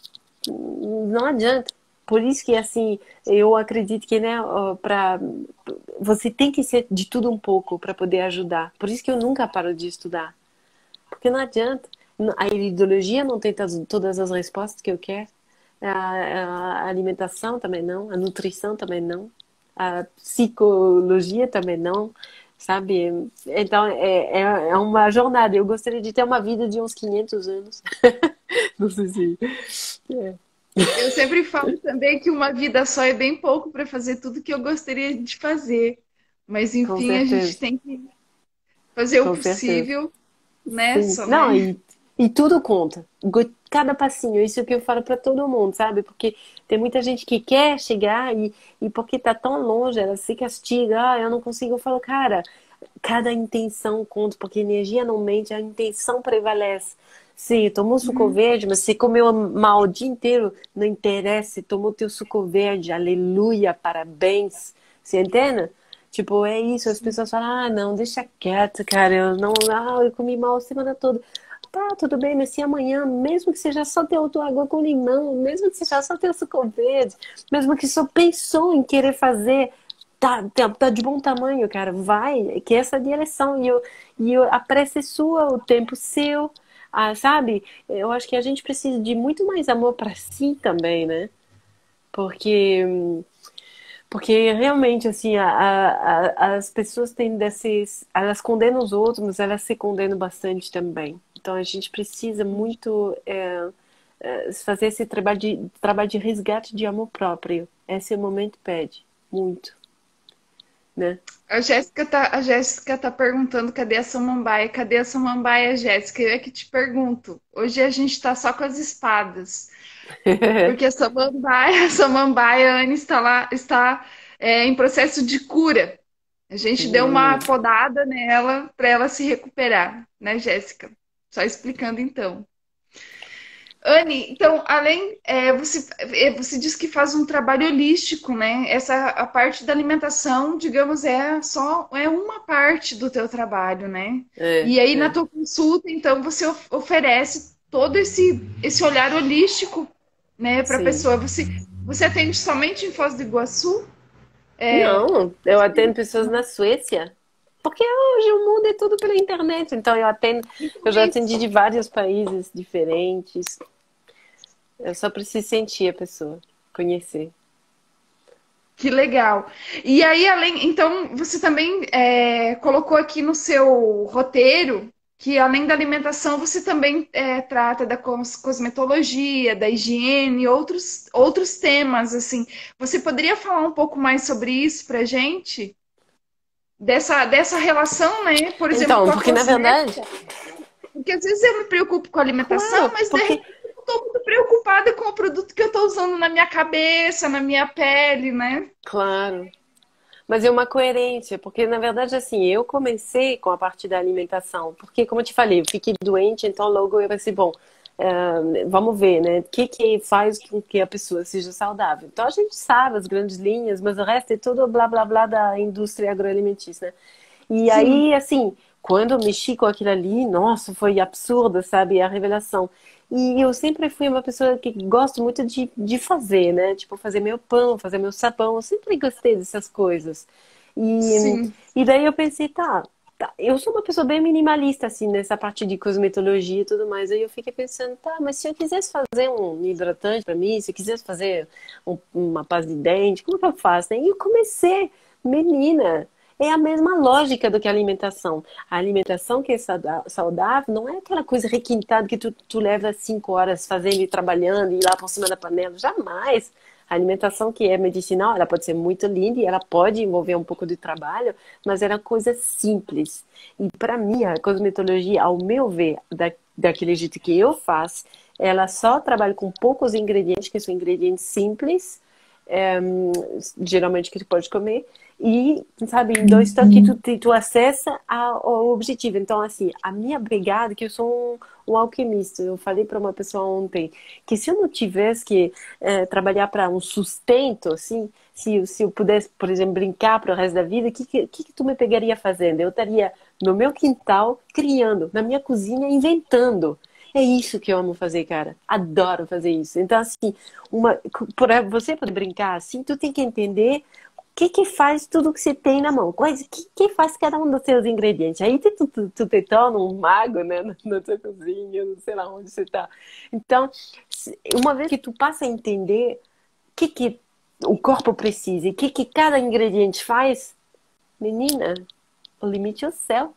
não adianta. Por isso que, assim, eu acredito que, né, para você tem que ser de tudo um pouco para poder ajudar. Por isso que eu nunca paro de estudar. Porque não adianta. A ideologia não tem todas as respostas que eu quero. A, a alimentação também não. A nutrição também não. A psicologia também não. Sabe? Então, é, é, é uma jornada. Eu gostaria de ter uma vida de uns quinhentos anos. Não sei se... É. Eu sempre falo também que uma vida só é bem pouco para fazer tudo que eu gostaria de fazer. Mas Com enfim, a gente certeza. tem que fazer o Com certeza. possível, né? Sim. Só, Não, né? e, e tudo conta. Go- Cada passinho, isso é que eu falo pra todo mundo, sabe? Porque tem muita gente que quer chegar e, e porque tá tão longe, ela se castiga, ah, eu não consigo. Eu falo, cara, cada intenção conta, porque energia não mente, a intenção prevalece. Sim, tomou suco Uhum. verde, mas você comeu mal o dia inteiro, não interessa, você tomou teu suco verde, aleluia, parabéns. Você entende? Tipo, é isso, as Sim. pessoas falam, ah, não, deixa quieto, cara, eu não, ah, eu comi mal a semana toda. Tá, tudo bem, mas se amanhã, mesmo que seja só ter tua água com limão, mesmo que seja só ter o suco verde, mesmo que só pensou em querer fazer, tá, tá, tá de bom tamanho, cara, vai, que essa é a direção, e, eu, e eu, a pressa é sua, o tempo seu, ah, sabe? Eu acho que a gente precisa de muito mais amor para si também, né? Porque porque realmente, assim, a, a, as pessoas têm desses. Elas condenam os outros, mas elas se condenam bastante também. Então a gente precisa muito é, é, fazer esse trabalho de, trabalho de resgate de amor próprio. Esse momento pede muito, né? A Jéssica tá, a Jéssica tá perguntando cadê a Samambaia? Cadê a Samambaia, Jéssica? Eu é que te pergunto. Hoje a gente tá só com as espadas. Porque a Samambaia, a Samambaia, a Anne está lá, está é, em processo de cura. A gente deu uma Hum, podada nela para ela se recuperar, né, Jéssica? Só explicando então. Anne, então, além, é, você, é, você diz que faz um trabalho holístico, né? Essa a parte da alimentação, digamos, é só é uma parte do teu trabalho, né? é, E aí na é. tua consulta, então, você of- oferece todo esse esse olhar holístico, né, para a Sim. pessoa. Você você atende somente em Foz do Iguaçu? Não, eu atendo pessoas na Suécia. Porque hoje o mundo é tudo pela internet. Então eu atendo, Então eu já é atendi isso. de vários países diferentes. Eu só preciso sentir a pessoa, conhecer. Que legal. E aí, além, então, você também é, colocou aqui no seu roteiro que, além da alimentação, você também é, trata da cos- cosmetologia, da higiene, outros, outros temas, assim. Você poderia falar um pouco mais sobre isso pra gente? Dessa, dessa relação, né? Por exemplo, com Então, a porque na verdade, cosmética. Porque às vezes eu me preocupo com a alimentação, claro, mas de porque repente eu estou muito preocupada com o produto que eu estou usando na minha cabeça, na minha pele, né? claro. Mas é uma coerência, porque na verdade, assim, eu comecei com a parte da alimentação, porque, como eu te falei, eu fiquei doente, então logo eu pensei, bom, eh, vamos ver, né? O que que faz com que a pessoa seja saudável? Então a gente sabe as grandes linhas, mas o resto é tudo blá blá blá da indústria agroalimentícia, né? E Sim, aí, assim, quando eu mexi com aquilo ali, nossa, foi absurdo, sabe? A revelação. E eu sempre fui uma pessoa que gosto muito de, de fazer, né? Tipo, fazer meu pão, fazer meu sabão. Eu sempre gostei dessas coisas. E, sim. e daí eu pensei, tá, tá, eu sou uma pessoa bem minimalista, assim, nessa parte de cosmetologia e tudo mais. Aí eu fiquei pensando, tá, mas se eu quisesse fazer um hidratante pra mim, se eu quisesse fazer um- uma pasta de dente, como que eu faço, né? E eu comecei, menina. É a mesma lógica do que a alimentação. A alimentação que é sauda- saudável não é aquela coisa requintada que tu, tu leva cinco horas fazendo e trabalhando e ir lá por cima da panela. Jamais. A alimentação que é medicinal, ela pode ser muito linda e ela pode envolver um pouco de trabalho, mas era coisa simples. E para mim, a cosmetologia, ao meu ver, da, daquele jeito que eu faço, ela só trabalha com poucos ingredientes, que são ingredientes simples, é, geralmente que tu pode comer, e, sabe, em dois toques tu, tu, tu acessa ao objetivo. Então, assim, a minha brigada, que eu sou um, um alquimista, eu falei para uma pessoa ontem, que se eu não tivesse que é, trabalhar para um sustento, assim, se, se eu pudesse, por exemplo, brincar para o resto da vida, o que, que, que tu me pegaria fazendo? Eu estaria no meu quintal, criando, na minha cozinha, inventando. É isso que eu amo fazer, cara. Adoro fazer isso. Então, assim, uma, para você poder brincar assim, tu tem que entender o que que faz tudo que você tem na mão. O que, que faz cada um dos seus ingredientes. Aí tu, tu, tu, tu te torna um mago, né, na, na tua cozinha, não sei lá onde você tá. Então, uma vez que tu passa a entender o que que o corpo precisa e o que que cada ingrediente faz, menina, o limite é o céu.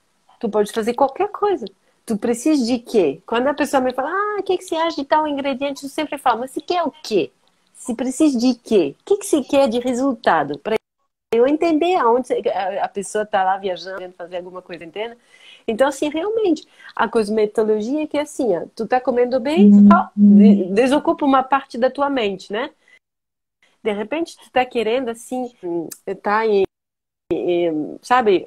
Tu pode fazer qualquer coisa. Tu precisa de quê? Quando a pessoa me fala, ah, o que, que você acha de tal ingrediente? Eu sempre falo, mas você quer o quê? Se precisa de quê? O que, que você quer de resultado? Para eu entender aonde a pessoa está lá viajando, fazer alguma coisa, entende? Então, assim, realmente, a cosmetologia é que é assim, ó, tu tá comendo bem, ó, desocupa uma parte da tua mente, né? De repente, tu tá querendo, assim, tá em, em sabe,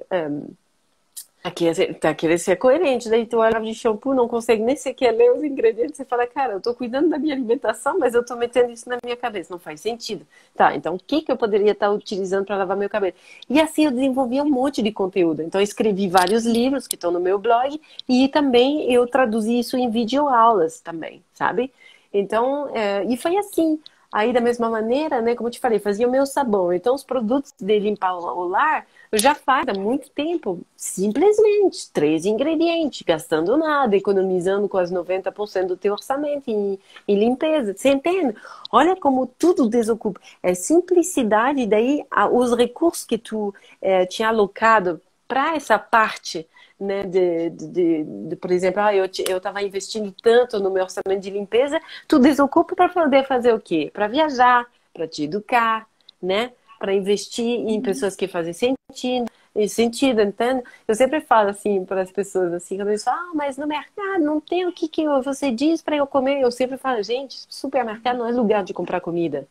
Aqui, tá querendo ser coerente, daí tu olha de shampoo, não consegue nem sequer ler os ingredientes e fala, cara, eu tô cuidando da minha alimentação, mas eu tô metendo isso na minha cabeça, não faz sentido. Tá, então o que que eu poderia estar utilizando para lavar meu cabelo? E assim eu desenvolvi um monte de conteúdo. Então eu escrevi vários livros que estão no meu blog e também eu traduzi isso em videoaulas também, sabe? Então, é, e foi assim. Aí, da mesma maneira, né, como eu te falei, fazia o meu sabão. Então, os produtos de limpar o lar, eu já faço há muito tempo. Simplesmente, três ingredientes, gastando nada, economizando quase noventa por cento do teu orçamento em, em limpeza. Você entende? Olha como tudo desocupa. É simplicidade, daí a, os recursos que tu é, tinha alocado para essa parte, né, de, de, de, de, por exemplo, ah, eu eu estava investindo tanto no meu orçamento de limpeza, tu desocupa para poder fazer o quê? Para viajar, para te educar, né? Para investir em pessoas que fazem sentido, sentido, entende? Eu sempre falo assim para as pessoas assim, quando eles falam, ah, mas no mercado não tem o que, que você diz para eu comer. Eu sempre falo, gente, supermercado não é lugar de comprar comida.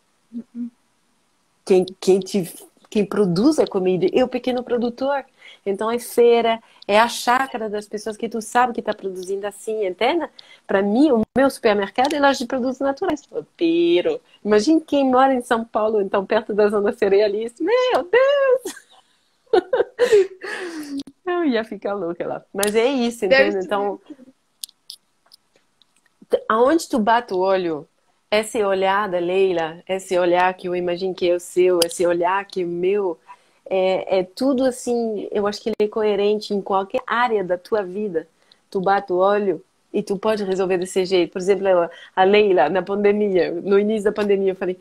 Quem, quem, te, quem produz a comida é o pequeno produtor. Então é feira, é a chácara das pessoas que tu sabe que está produzindo assim, entende? Para mim, o meu supermercado é loja de produtos naturais. Pero, imagine quem mora em São Paulo, então perto da zona cerealista. Meu Deus! Eu ia ficar louca lá. Mas é isso, Deve entende? ser. Então, aonde tu bate o olho, esse olhar da Leila, esse olhar que eu imagino que é o seu, esse olhar que é o meu, é, é tudo assim, eu acho que ele é coerente em qualquer área da tua vida. Tu bate o olho e tu pode resolver desse jeito. Por exemplo, a Leila, na pandemia, no início da pandemia, eu falei,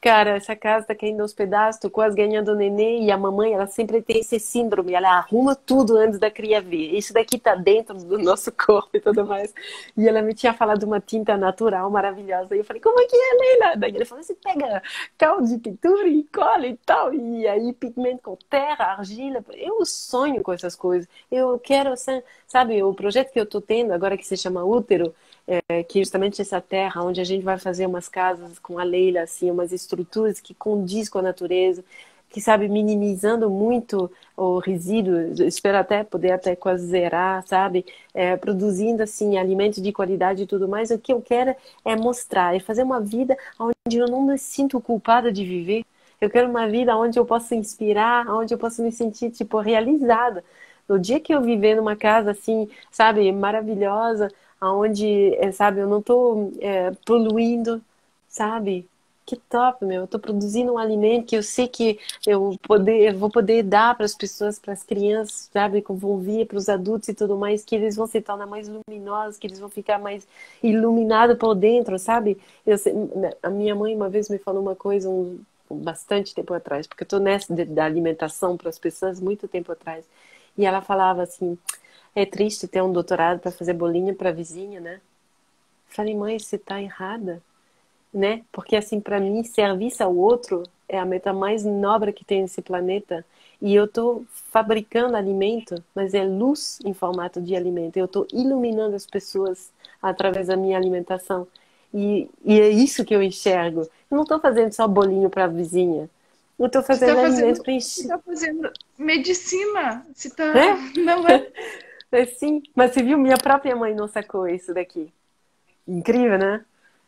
Cara, essa casa tá caindo aos pedaços, tô quase ganhando neném, e a mamãe, ela sempre tem esse síndrome, ela arruma tudo antes da cria ver. Isso daqui tá dentro do nosso corpo e tudo mais. E ela me tinha falado de uma tinta natural maravilhosa. E eu falei, como é que é, Leila? Daí ele falou, você pega caldo de pintura e cola e tal, e aí pigmento com terra, argila. Eu sonho com essas coisas. Eu quero, assim, sabe, o projeto que eu tô tendo agora que se chama Útero, é, que é justamente essa terra onde a gente vai fazer umas casas com a Leila, assim, umas estruturas que condiz com a natureza, que sabe, minimizando muito o resíduo, espero até poder até quase zerar, sabe, é, produzindo assim alimentos de qualidade e tudo mais. O que eu quero é mostrar, é fazer uma vida onde eu não me sinto culpada de viver. Eu quero uma vida onde eu possa inspirar, onde eu possa me sentir tipo realizada. No dia que eu viver numa casa assim, sabe, maravilhosa, onde, sabe, eu não tô é, poluindo, sabe? Que top, meu. Eu tô produzindo um alimento que eu sei que eu, poder, eu vou poder dar para as pessoas, para as crianças, sabe? Que vão vir, para os adultos e tudo mais, que eles vão se tornar mais luminosos, que eles vão ficar mais iluminados por dentro, sabe? Eu sei, a minha mãe uma vez me falou uma coisa, um, bastante tempo atrás, porque eu tô nessa de, da alimentação para as pessoas muito tempo atrás. E ela falava assim, é triste ter um doutorado para fazer bolinho para a vizinha, né? Falei, mãe, você tá errada, né? Porque assim, para mim, serviço ao outro é a meta mais nobre que tem nesse planeta. E eu tô fabricando alimento, mas é luz em formato de alimento. Eu tô iluminando as pessoas através da minha alimentação. E, e é isso que eu enxergo. Eu não tô fazendo só bolinho para a vizinha. Eu tô Você está fazendo fazendo, alimento para você encher. tá fazendo medicina. Você tá, É? não é? É sim. Mas você viu, minha própria mãe não sacou isso daqui. Incrível, né?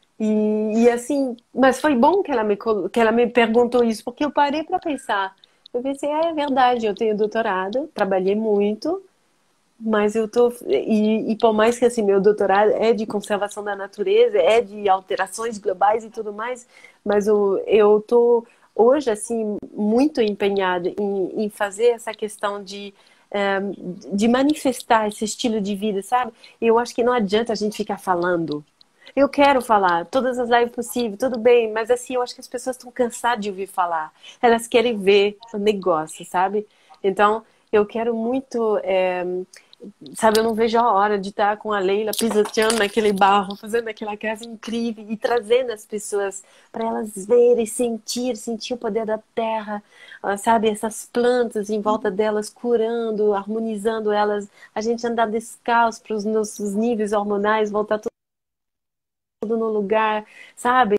E, e assim, mas foi bom que ela me, colo- que ela me perguntou isso, porque eu parei para pensar. Eu pensei, é, é verdade, eu tenho doutorado, trabalhei muito, mas eu tô. E, e por mais que assim, meu doutorado é de conservação da natureza, é de alterações globais e tudo mais, mas eu, eu tô hoje, assim, muito empenhada em, em fazer essa questão de. eh, de manifestar esse estilo de vida, sabe? Eu acho que não adianta a gente ficar falando. Eu quero falar, todas as lives possíveis, tudo bem, mas assim, eu acho que as pessoas estão cansadas de ouvir falar. Elas querem ver o negócio, sabe? Então, eu quero muito, é, sabe, eu não vejo a hora de estar com a Leila pisoteando naquele barro, fazendo aquela casa incrível e trazendo as pessoas para elas verem, sentir, sentir o poder da terra, ah, sabe, essas plantas em volta delas curando, harmonizando elas, a gente andar descalço para os nossos níveis hormonais voltar tudo no lugar, sabe?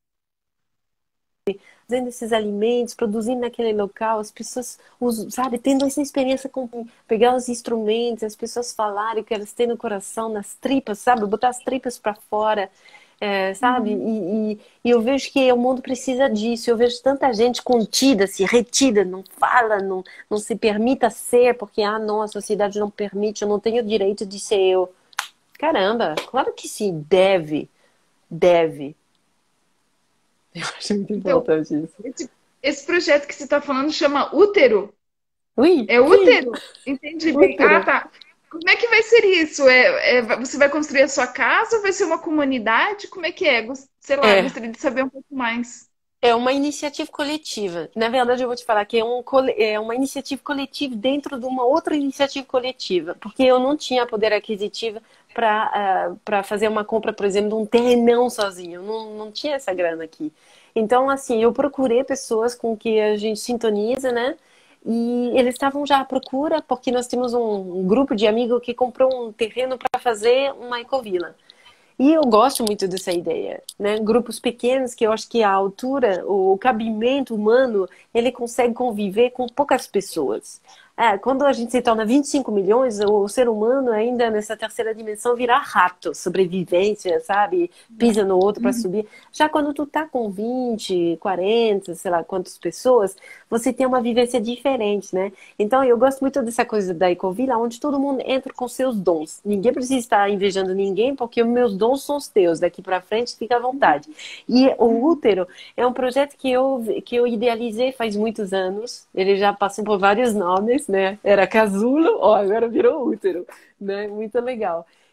Fazendo esses alimentos, produzindo naquele local, as pessoas, us- sabe, tendo essa experiência com pegar os instrumentos, as pessoas falarem o que elas têm no coração, nas tripas, sabe? Botar as tripas para fora, é, sabe? Uhum. E, e- e eu vejo que o mundo precisa disso. Eu vejo tanta gente contida, se retida, não fala, não, não se permita ser, porque, ah, não, a sociedade não permite, eu não tenho o direito de ser eu. Caramba, claro que sim, deve, deve. Eu acho muito Então, importante isso. esse, esse projeto que você está falando chama Útero. Ui, É sim, útero? Entendi bem. Ah, útero. tá. Como é que vai ser isso? É, é- você vai construir a sua casa ou vai ser uma comunidade? Como é que é? Gos- Sei lá, É, gostaria de saber um pouco mais. é uma iniciativa coletiva. Na verdade, eu vou te falar que é, um, cole- é uma iniciativa coletiva dentro de uma outra iniciativa coletiva, porque eu não tinha poder aquisitivo para para fazer uma compra, por exemplo, de um terrenão sozinho. Eu não, não tinha essa grana aqui. Então, assim, eu procurei pessoas com que a gente sintoniza, né? E eles estavam já à procura, porque nós temos um, um grupo de amigos que comprou um terreno para fazer uma ecovila. E eu gosto muito dessa ideia, né? Grupos pequenos que eu acho que a altura, o cabimento humano, ele consegue conviver com poucas pessoas. É, quando a gente se torna vinte e cinco milhões, o ser humano ainda nessa terceira dimensão vira rato, sobrevivência, sabe? Pisa no outro para Uhum. subir. Já quando tu tá com vinte, quarenta, sei lá quantas pessoas, você tem uma vivência diferente, né? Então eu gosto muito dessa coisa da Ecovila, onde todo mundo entra com seus dons. Ninguém precisa estar invejando ninguém, porque os meus dons são os teus. Daqui para frente, fica à vontade. E o Uhum. Útero é um projeto que eu, que eu idealizei faz muitos anos. Ele já passou por vários nomes, né? Era Casulo, ó, agora virou Útero, né? Muito legal.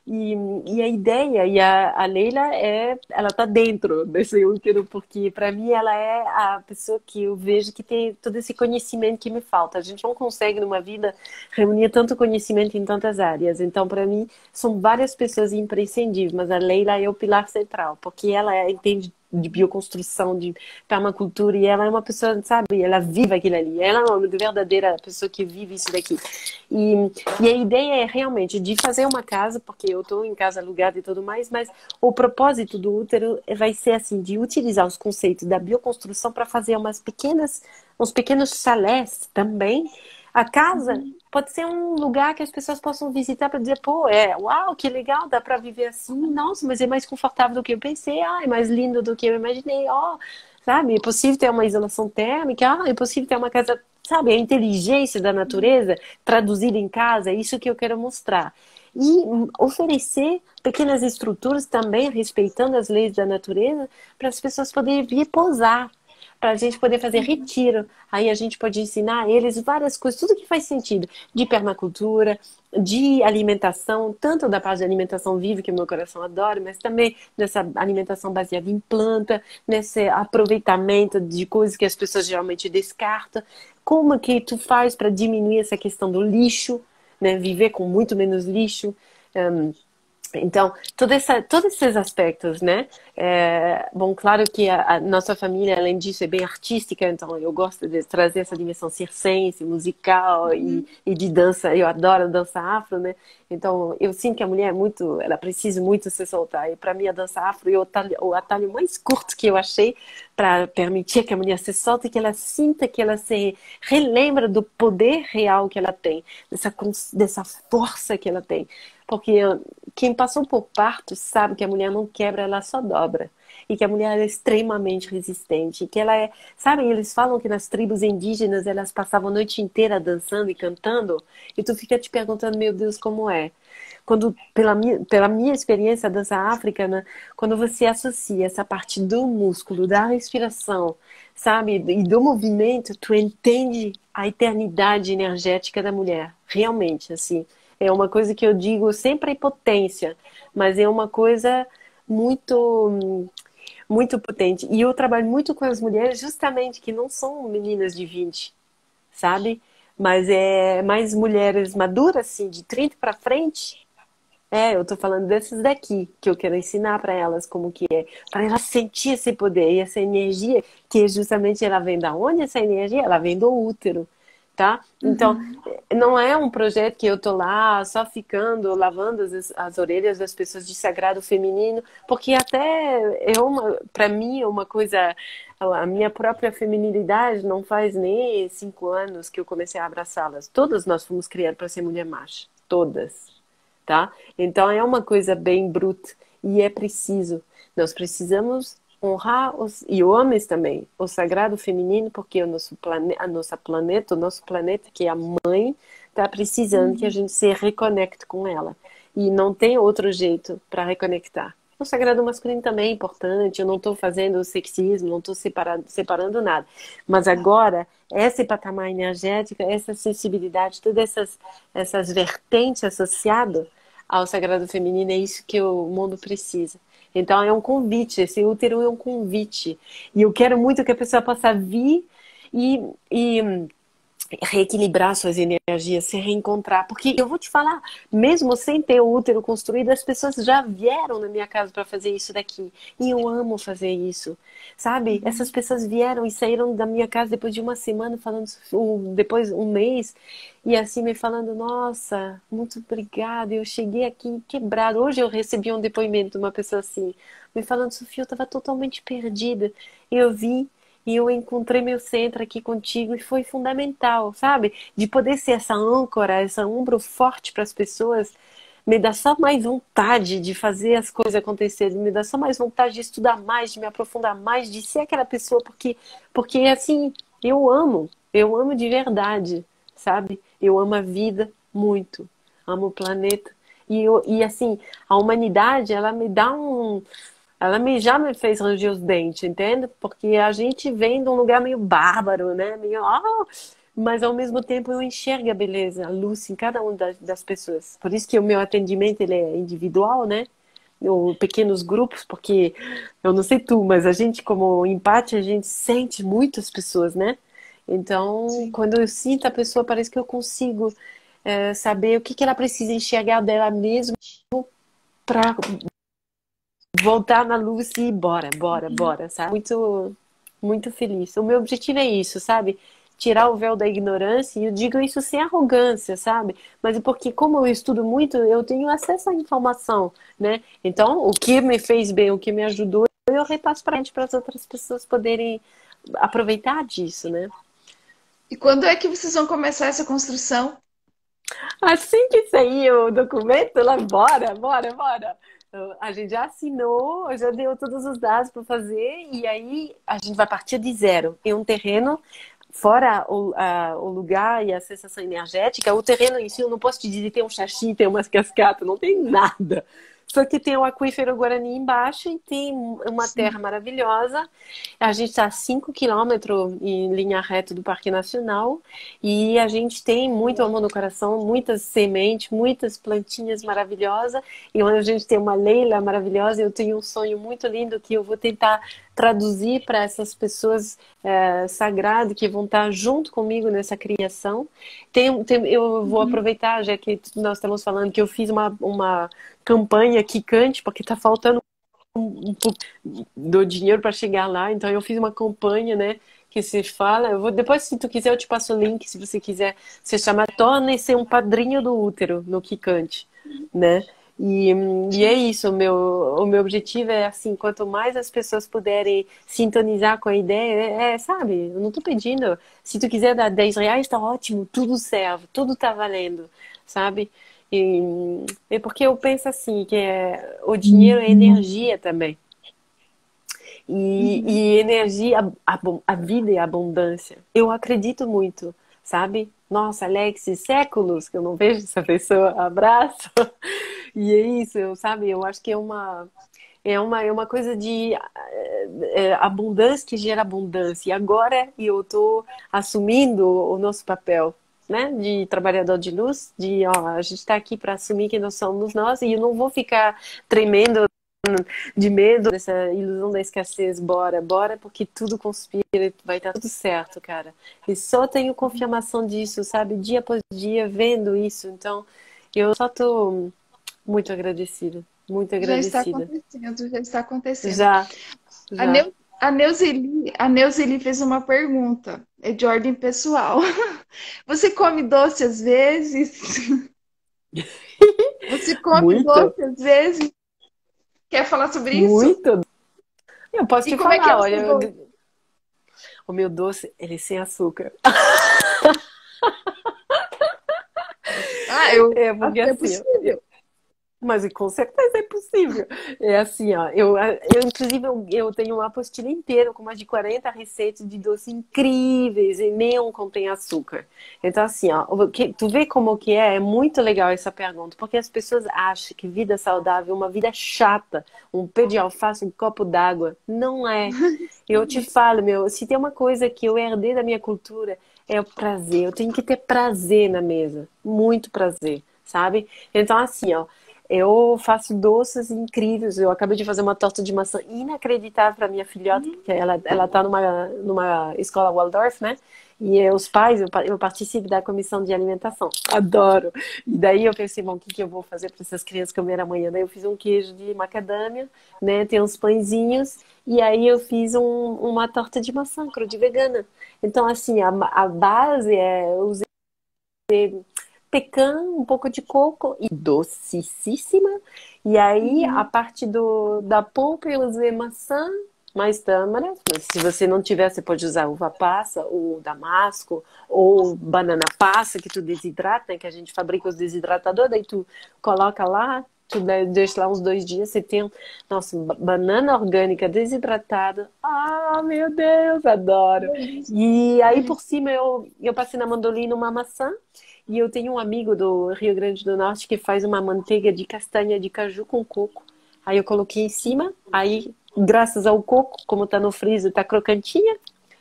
E, e a ideia, e a, a Leila, é, ela tá dentro desse útero, porque para mim ela é a pessoa que eu vejo que tem todo esse conhecimento que me falta. A gente não consegue numa vida reunir tanto conhecimento em tantas áreas. Então, para mim, são várias pessoas imprescindíveis, mas a Leila é o pilar central, porque ela é, entende de bioconstrução, de permacultura, e ela é uma pessoa, sabe, ela vive aquilo ali, ela é uma verdadeira pessoa que vive isso daqui. E, e a ideia é realmente de fazer uma casa, porque eu estou em casa alugada e tudo mais, mas o propósito do útero vai ser assim, de utilizar os conceitos da bioconstrução para fazer umas pequenas, uns pequenos chalés também. A casa pode ser um lugar que as pessoas possam visitar para dizer, pô, é, uau, que legal, dá para viver assim. Nossa, mas é mais confortável do que eu pensei. Ah, é mais lindo do que eu imaginei. Ó, oh, sabe, é possível ter uma isolação térmica. Ah, é possível ter uma casa, sabe, a inteligência da natureza traduzida em casa. É isso que eu quero mostrar. E oferecer pequenas estruturas também, respeitando as leis da natureza, para as pessoas poderem vir pousar, para a gente poder fazer retiro. Aí a gente pode ensinar a eles várias coisas, tudo que faz sentido, de permacultura, de alimentação, tanto da parte de alimentação viva, que o meu coração adora, mas também dessa alimentação baseada em planta, nesse aproveitamento de coisas que as pessoas geralmente descartam. Como que tu faz para diminuir essa questão do lixo, né? Viver com muito menos lixo. Um, Então, toda essa, todos esses aspectos, né? É, bom, claro que a, a nossa família, além disso, é bem artística, então eu gosto de trazer essa dimensão circense, musical e, e de dança. Eu adoro dança afro, né? Então, eu sinto que a mulher é muito, ela precisa muito se soltar. E para mim, a dança afro é o atalho, o atalho mais curto que eu achei para permitir que a mulher se solte e que ela sinta, que ela se relembra do poder real que ela tem, dessa, dessa força que ela tem. Porque quem passou por parto sabe que a mulher não quebra, ela só dobra. E que a mulher é extremamente resistente. E que ela é... Sabe, eles falam que nas tribos indígenas elas passavam a noite inteira dançando e cantando. E tu fica te perguntando, meu Deus, como é? Quando, pela minha, pela minha experiência, a dança africana, quando você associa essa parte do músculo, da respiração, sabe, e do movimento, tu entende a eternidade energética da mulher. Realmente, assim... É uma coisa que eu digo sempre é potência, mas é uma coisa muito, muito potente. E eu trabalho muito com as mulheres justamente que não são meninas de vinte, sabe? Mas é mais mulheres maduras, assim, de trinta para frente. É, eu tô falando desses daqui, que eu quero ensinar para elas como que é. Para elas sentir esse poder e essa energia, que justamente ela vem da onde essa energia? Ela vem do útero. Tá? Então, uhum. Não é um projeto que eu tô lá só ficando, lavando as, as orelhas das pessoas de sagrado feminino, porque até é uma, para mim é uma coisa, a minha própria feminilidade não faz nem cinco anos que eu comecei a abraçá-las. Todas nós fomos criadas para ser mulher macho, todas, tá? Então é uma coisa bem bruta e é preciso, nós precisamos honrar os, e homens também, o sagrado feminino, porque o nosso plane, a nossa planeta, o nosso planeta, que é a mãe, está precisando uhum. que a gente se reconecte com ela. E não tem outro jeito para reconectar. O sagrado masculino também é importante, eu não estou fazendo sexismo, não estou separando, separando nada. Mas agora, esse patamar energético, essa sensibilidade, todas essas, essas vertentes associadas ao sagrado feminino, é isso que o mundo precisa. Então é um convite, esse útero é um convite. E eu quero muito que a pessoa possa vir e, e reequilibrar suas energias, se reencontrar. Porque eu vou te falar, mesmo sem ter o útero construído, as pessoas já vieram na minha casa para fazer isso daqui. E eu amo fazer isso. Sabe? Essas pessoas vieram e saíram da minha casa depois de uma semana, falando, depois um mês, e assim me falando, nossa, muito obrigada, eu cheguei aqui quebrado. Hoje eu recebi um depoimento de uma pessoa assim, me falando, Sofia, eu estava totalmente perdida. E eu vi e eu encontrei meu centro aqui contigo e foi fundamental, sabe? De poder ser essa âncora, essa ombro forte para as pessoas, me dá só mais vontade de fazer as coisas acontecerem, me dá só mais vontade de estudar mais, de me aprofundar mais, de ser aquela pessoa, porque, porque assim, eu amo, eu amo de verdade, sabe? Eu amo a vida muito, amo o planeta. E, eu, e assim, a humanidade, ela me dá um... Ela me, já me fez ranger os dentes, entende? Porque a gente vem de um lugar meio bárbaro, né? Meio, oh, mas ao mesmo tempo eu enxergo a beleza, a luz em cada uma das, das pessoas. Por isso que o meu atendimento ele é individual, né? Ou pequenos grupos, porque eu não sei tu, mas a gente como empate, a gente sente muitas pessoas, né? Então, Sim. quando eu sinto a pessoa, parece que eu consigo é, saber o que, que ela precisa enxergar dela mesma para voltar na luz e bora, bora, bora, sabe? Muito, muito feliz. O meu objetivo é isso, sabe? Tirar o véu da ignorância, e eu digo isso sem arrogância, sabe? Mas é porque, como eu estudo muito, eu tenho acesso à informação, né? Então, o que me fez bem, o que me ajudou, eu repasso para para as outras pessoas poderem aproveitar disso, né? E quando é que vocês vão começar essa construção? Assim que sair o documento, lá, bora, bora, bora. A gente já assinou, já deu todos os dados para fazer, e aí a gente vai partir de zero. Em um terreno, fora o, a, o lugar e a sensação energética, o terreno em si, eu não posso te dizer tem um xaxim, tem umas cascatas, não tem nada. Só que tem o aquífero Guarani embaixo e tem uma terra Sim. maravilhosa. A gente está a cinco quilômetros em linha reta do Parque Nacional e a gente tem muito amor no coração, muitas sementes, muitas plantinhas maravilhosas. E onde a gente tem uma Leila maravilhosa, eu tenho um sonho muito lindo que eu vou tentar traduzir para essas pessoas é, sagradas que vão estar junto comigo nessa criação. Tem, tem, eu vou Uhum. aproveitar, já que nós estamos falando, que eu fiz uma, uma campanha Quicante, porque está faltando um pouco do dinheiro para chegar lá, então eu fiz uma campanha, né, que se fala, eu vou, depois se tu quiser eu te passo o link, se você quiser, se chama Torne-se um Padrinho do Útero, no Quicante, né, e, e é isso, o meu, o meu objetivo é assim, quanto mais as pessoas puderem sintonizar com a ideia, é, é, sabe, eu não tô pedindo, se tu quiser dar dez reais, tá ótimo, tudo serve, tudo tá valendo, sabe, e, é porque eu penso assim, que é, o dinheiro é energia também. E, Uhum. e energia, a, a, a vida é abundância. Eu acredito muito, sabe? Nossa, Alex, séculos que eu não vejo essa pessoa, abraço. E é isso, eu, sabe? Eu acho que é uma, é uma, é uma coisa de é, é, abundância que gera abundância. E agora eu estou assumindo o nosso papel, né? De trabalhador de luz, de, ó, a gente está aqui para assumir que nós somos nós e eu não vou ficar tremendo de medo dessa ilusão da escassez, bora, bora, porque tudo conspira, vai estar tudo certo, cara. E só tenho confirmação disso, sabe? Dia após dia, vendo isso. Então, eu só tô muito agradecida, muito Já está agradecida. acontecendo, já está acontecendo. Já, A, já. Neu, a Neuzeli, a Neuzeli fez uma pergunta, é de ordem pessoal. Você come doce às vezes? Você come Muito, doce às vezes? Quer falar sobre isso? muito. Eu posso E te como é que é falar, o olha, seu doce? eu- o meu doce, ele é sem açúcar. Ah, eu É, acho porque que é assim, possível. mas com certeza é possível. É assim, ó, eu, eu inclusive eu, eu tenho uma apostila inteira com mais de quarenta receitas de doces incríveis e nenhum contém açúcar. Então assim, ó, o que- tu vê como que é? É muito legal essa pergunta, porque as pessoas acham que vida saudável é uma vida chata, um pé de alface, um copo d'água. Não é. Eu te falo, meu, se tem uma coisa que eu herdei da minha cultura, é o prazer. Eu tenho que ter prazer na mesa, muito prazer, sabe? Então assim, ó, eu faço doces incríveis. Eu acabei de fazer uma torta de maçã inacreditável para minha filhota, porque ela ela tá numa numa escola Waldorf, né? E eh, os pais, eu, pa- eu participo da comissão de alimentação. Adoro. E daí eu pensei, bom, o que que eu vou fazer para essas crianças comer amanhã? Daí eu fiz um queijo de macadâmia, né? Tem uns pãezinhos. E aí eu fiz um- uma torta de maçã, cru de vegana. Então, assim, a, a base é usar pecan, um pouco de coco e docíssima. E aí, a Uhum. parte do, da polpa eu usei maçã, mais tâmara. Mas se você não tiver, você pode usar uva passa, ou damasco, ou banana passa, que tu desidrata, né? Que a gente fabrica os desidratadores, daí tu coloca lá, tu de- deixa lá uns dois dias, você tem, nossa, ba- banana orgânica desidratada. Ah, meu Deus, adoro! Delícia, E aí, por delícia. cima, eu, eu passei na mandolina uma maçã, e eu tenho um amigo do Rio Grande do Norte que faz uma manteiga de castanha de caju com coco. Aí eu coloquei em cima, aí, graças ao coco, como tá no freezer, tá crocantinha.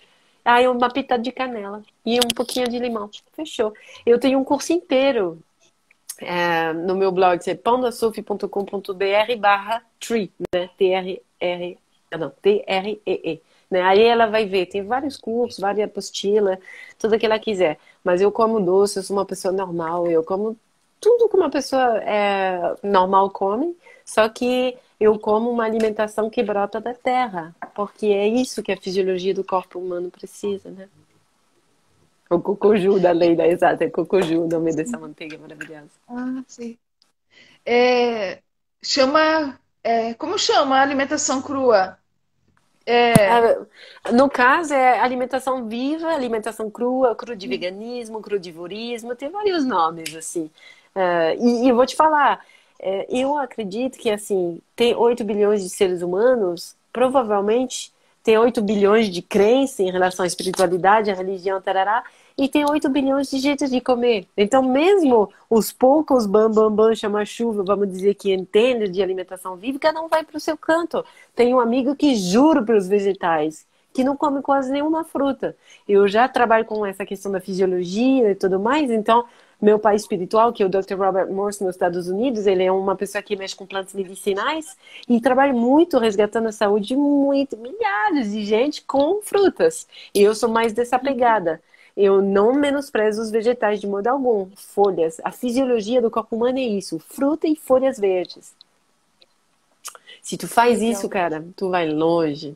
Aí uma pitada de canela e um pouquinho de limão. Fechou. Eu tenho um curso inteiro é, no meu blog, é pãodaçofi ponto com ponto br barra tree, né? T R R, não, T R E E. Né? Aí ela vai ver, tem vários cursos, várias apostilas, tudo que ela quiser. Mas eu como doce, eu sou uma pessoa normal, eu como tudo que uma pessoa é, normal come, só que eu como uma alimentação que brota da terra, porque é isso que a fisiologia do corpo humano precisa, né? O cocoju da lei da exata, é cocoju o nome dessa manteiga maravilhosa. Ah, sim. É, chama, é, como chama a alimentação crua? É, Ah, no caso, é alimentação viva, alimentação crua, crudiveganismo, crudivorismo, tem vários nomes, assim. Ah, e, e eu vou te falar, é, eu acredito que, assim, tem oito bilhões de seres humanos, provavelmente tem oito bilhões de crença em relação à espiritualidade, à religião, tarará, e tem oito bilhões de jeitos de comer. Então, mesmo os poucos bam, bam, bam, chama-chuva, vamos dizer, que entendem de alimentação viva, cada um vai para o seu canto. Tem um amigo que jura para os vegetais, que não come quase nenhuma fruta. Eu já trabalho com essa questão da fisiologia e tudo mais, então meu pai espiritual, que é o doutor Robert Morse nos Estados Unidos, ele é uma pessoa que mexe com plantas medicinais e trabalha muito resgatando a saúde de muito, milhares de gente com frutas. E eu sou mais dessa pegada. Eu não menosprezo os vegetais de modo algum. Folhas. A fisiologia do corpo humano é isso. Fruta e folhas verdes. Se tu faz legal. isso, cara, tu vai longe.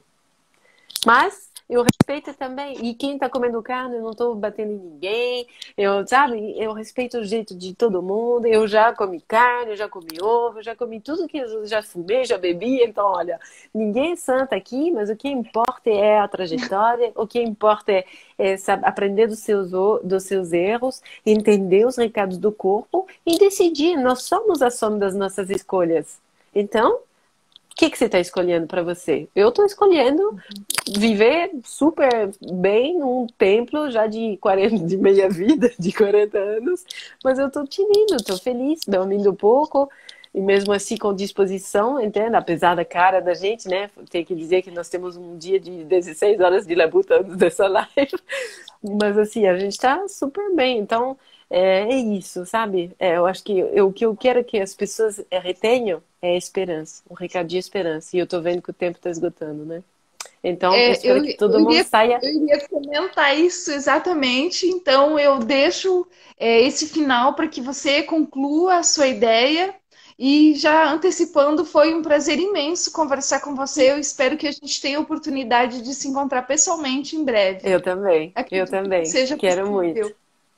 Mas eu respeito também. E quem tá comendo carne, eu não tô batendo em ninguém. Eu, sabe, eu respeito o jeito de todo mundo. Eu já comi carne, eu já comi ovo, eu já comi tudo que eu já fumei, já bebi. Então, olha, ninguém é santo aqui, mas o que importa é a trajetória. O que importa é, é sabe, aprender dos seus, dos seus erros, entender os recados do corpo e decidir. Nós somos a soma das nossas escolhas. Então, o que, que você está escolhendo para você? Eu estou escolhendo viver super bem num templo já de quarenta, de meia vida, de quarenta anos, mas eu estou tinindo, estou feliz, dormindo pouco, e mesmo assim com disposição, entende? Apesar da cara da gente, né? Tem que dizer que nós temos um dia de dezesseis horas de labuta antes dessa live, mas assim, a gente está super bem, então é, é isso, sabe? É, eu acho que eu, o que eu quero que as pessoas é, retenham é a esperança, um recado de esperança, e eu tô vendo que o tempo está esgotando, né? Então, eu é, espero eu, que todo eu mundo iria, saia. eu iria comentar isso exatamente, então eu deixo é, esse final para que você conclua a sua ideia. E já antecipando, foi um prazer imenso conversar com você. Eu espero que a gente tenha a oportunidade de se encontrar pessoalmente em breve. Eu também, eu Acredito que também, seja quero muito. possível.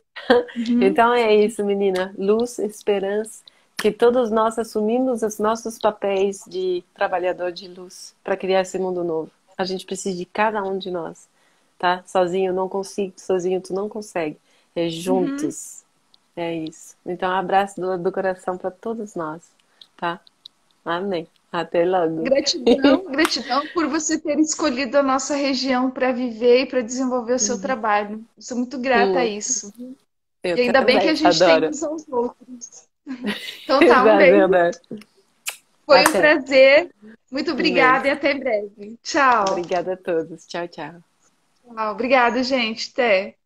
Uhum. Então é isso, menina. Luz, esperança, que todos nós assumimos os nossos papéis de trabalhador de luz para criar esse mundo novo. A gente precisa de cada um de nós, tá? Sozinho eu não consigo, sozinho tu não consegue. É Uhum. juntos. É isso. Então, um abraço do, do coração para todos nós, tá? Amém. Até logo. Gratidão, gratidão por você ter escolhido a nossa região para viver e para desenvolver o seu trabalho. Sou muito grata a Hum, isso. eu E ainda bem que a também gente tem adoro. uns aos outros. Então tá, um Exato, beijo. verdade. Foi um Até. prazer. Muito obrigada e Imenso. até breve. Tchau. Obrigada a todos. Tchau, tchau. Tchau. Obrigada, gente. Até.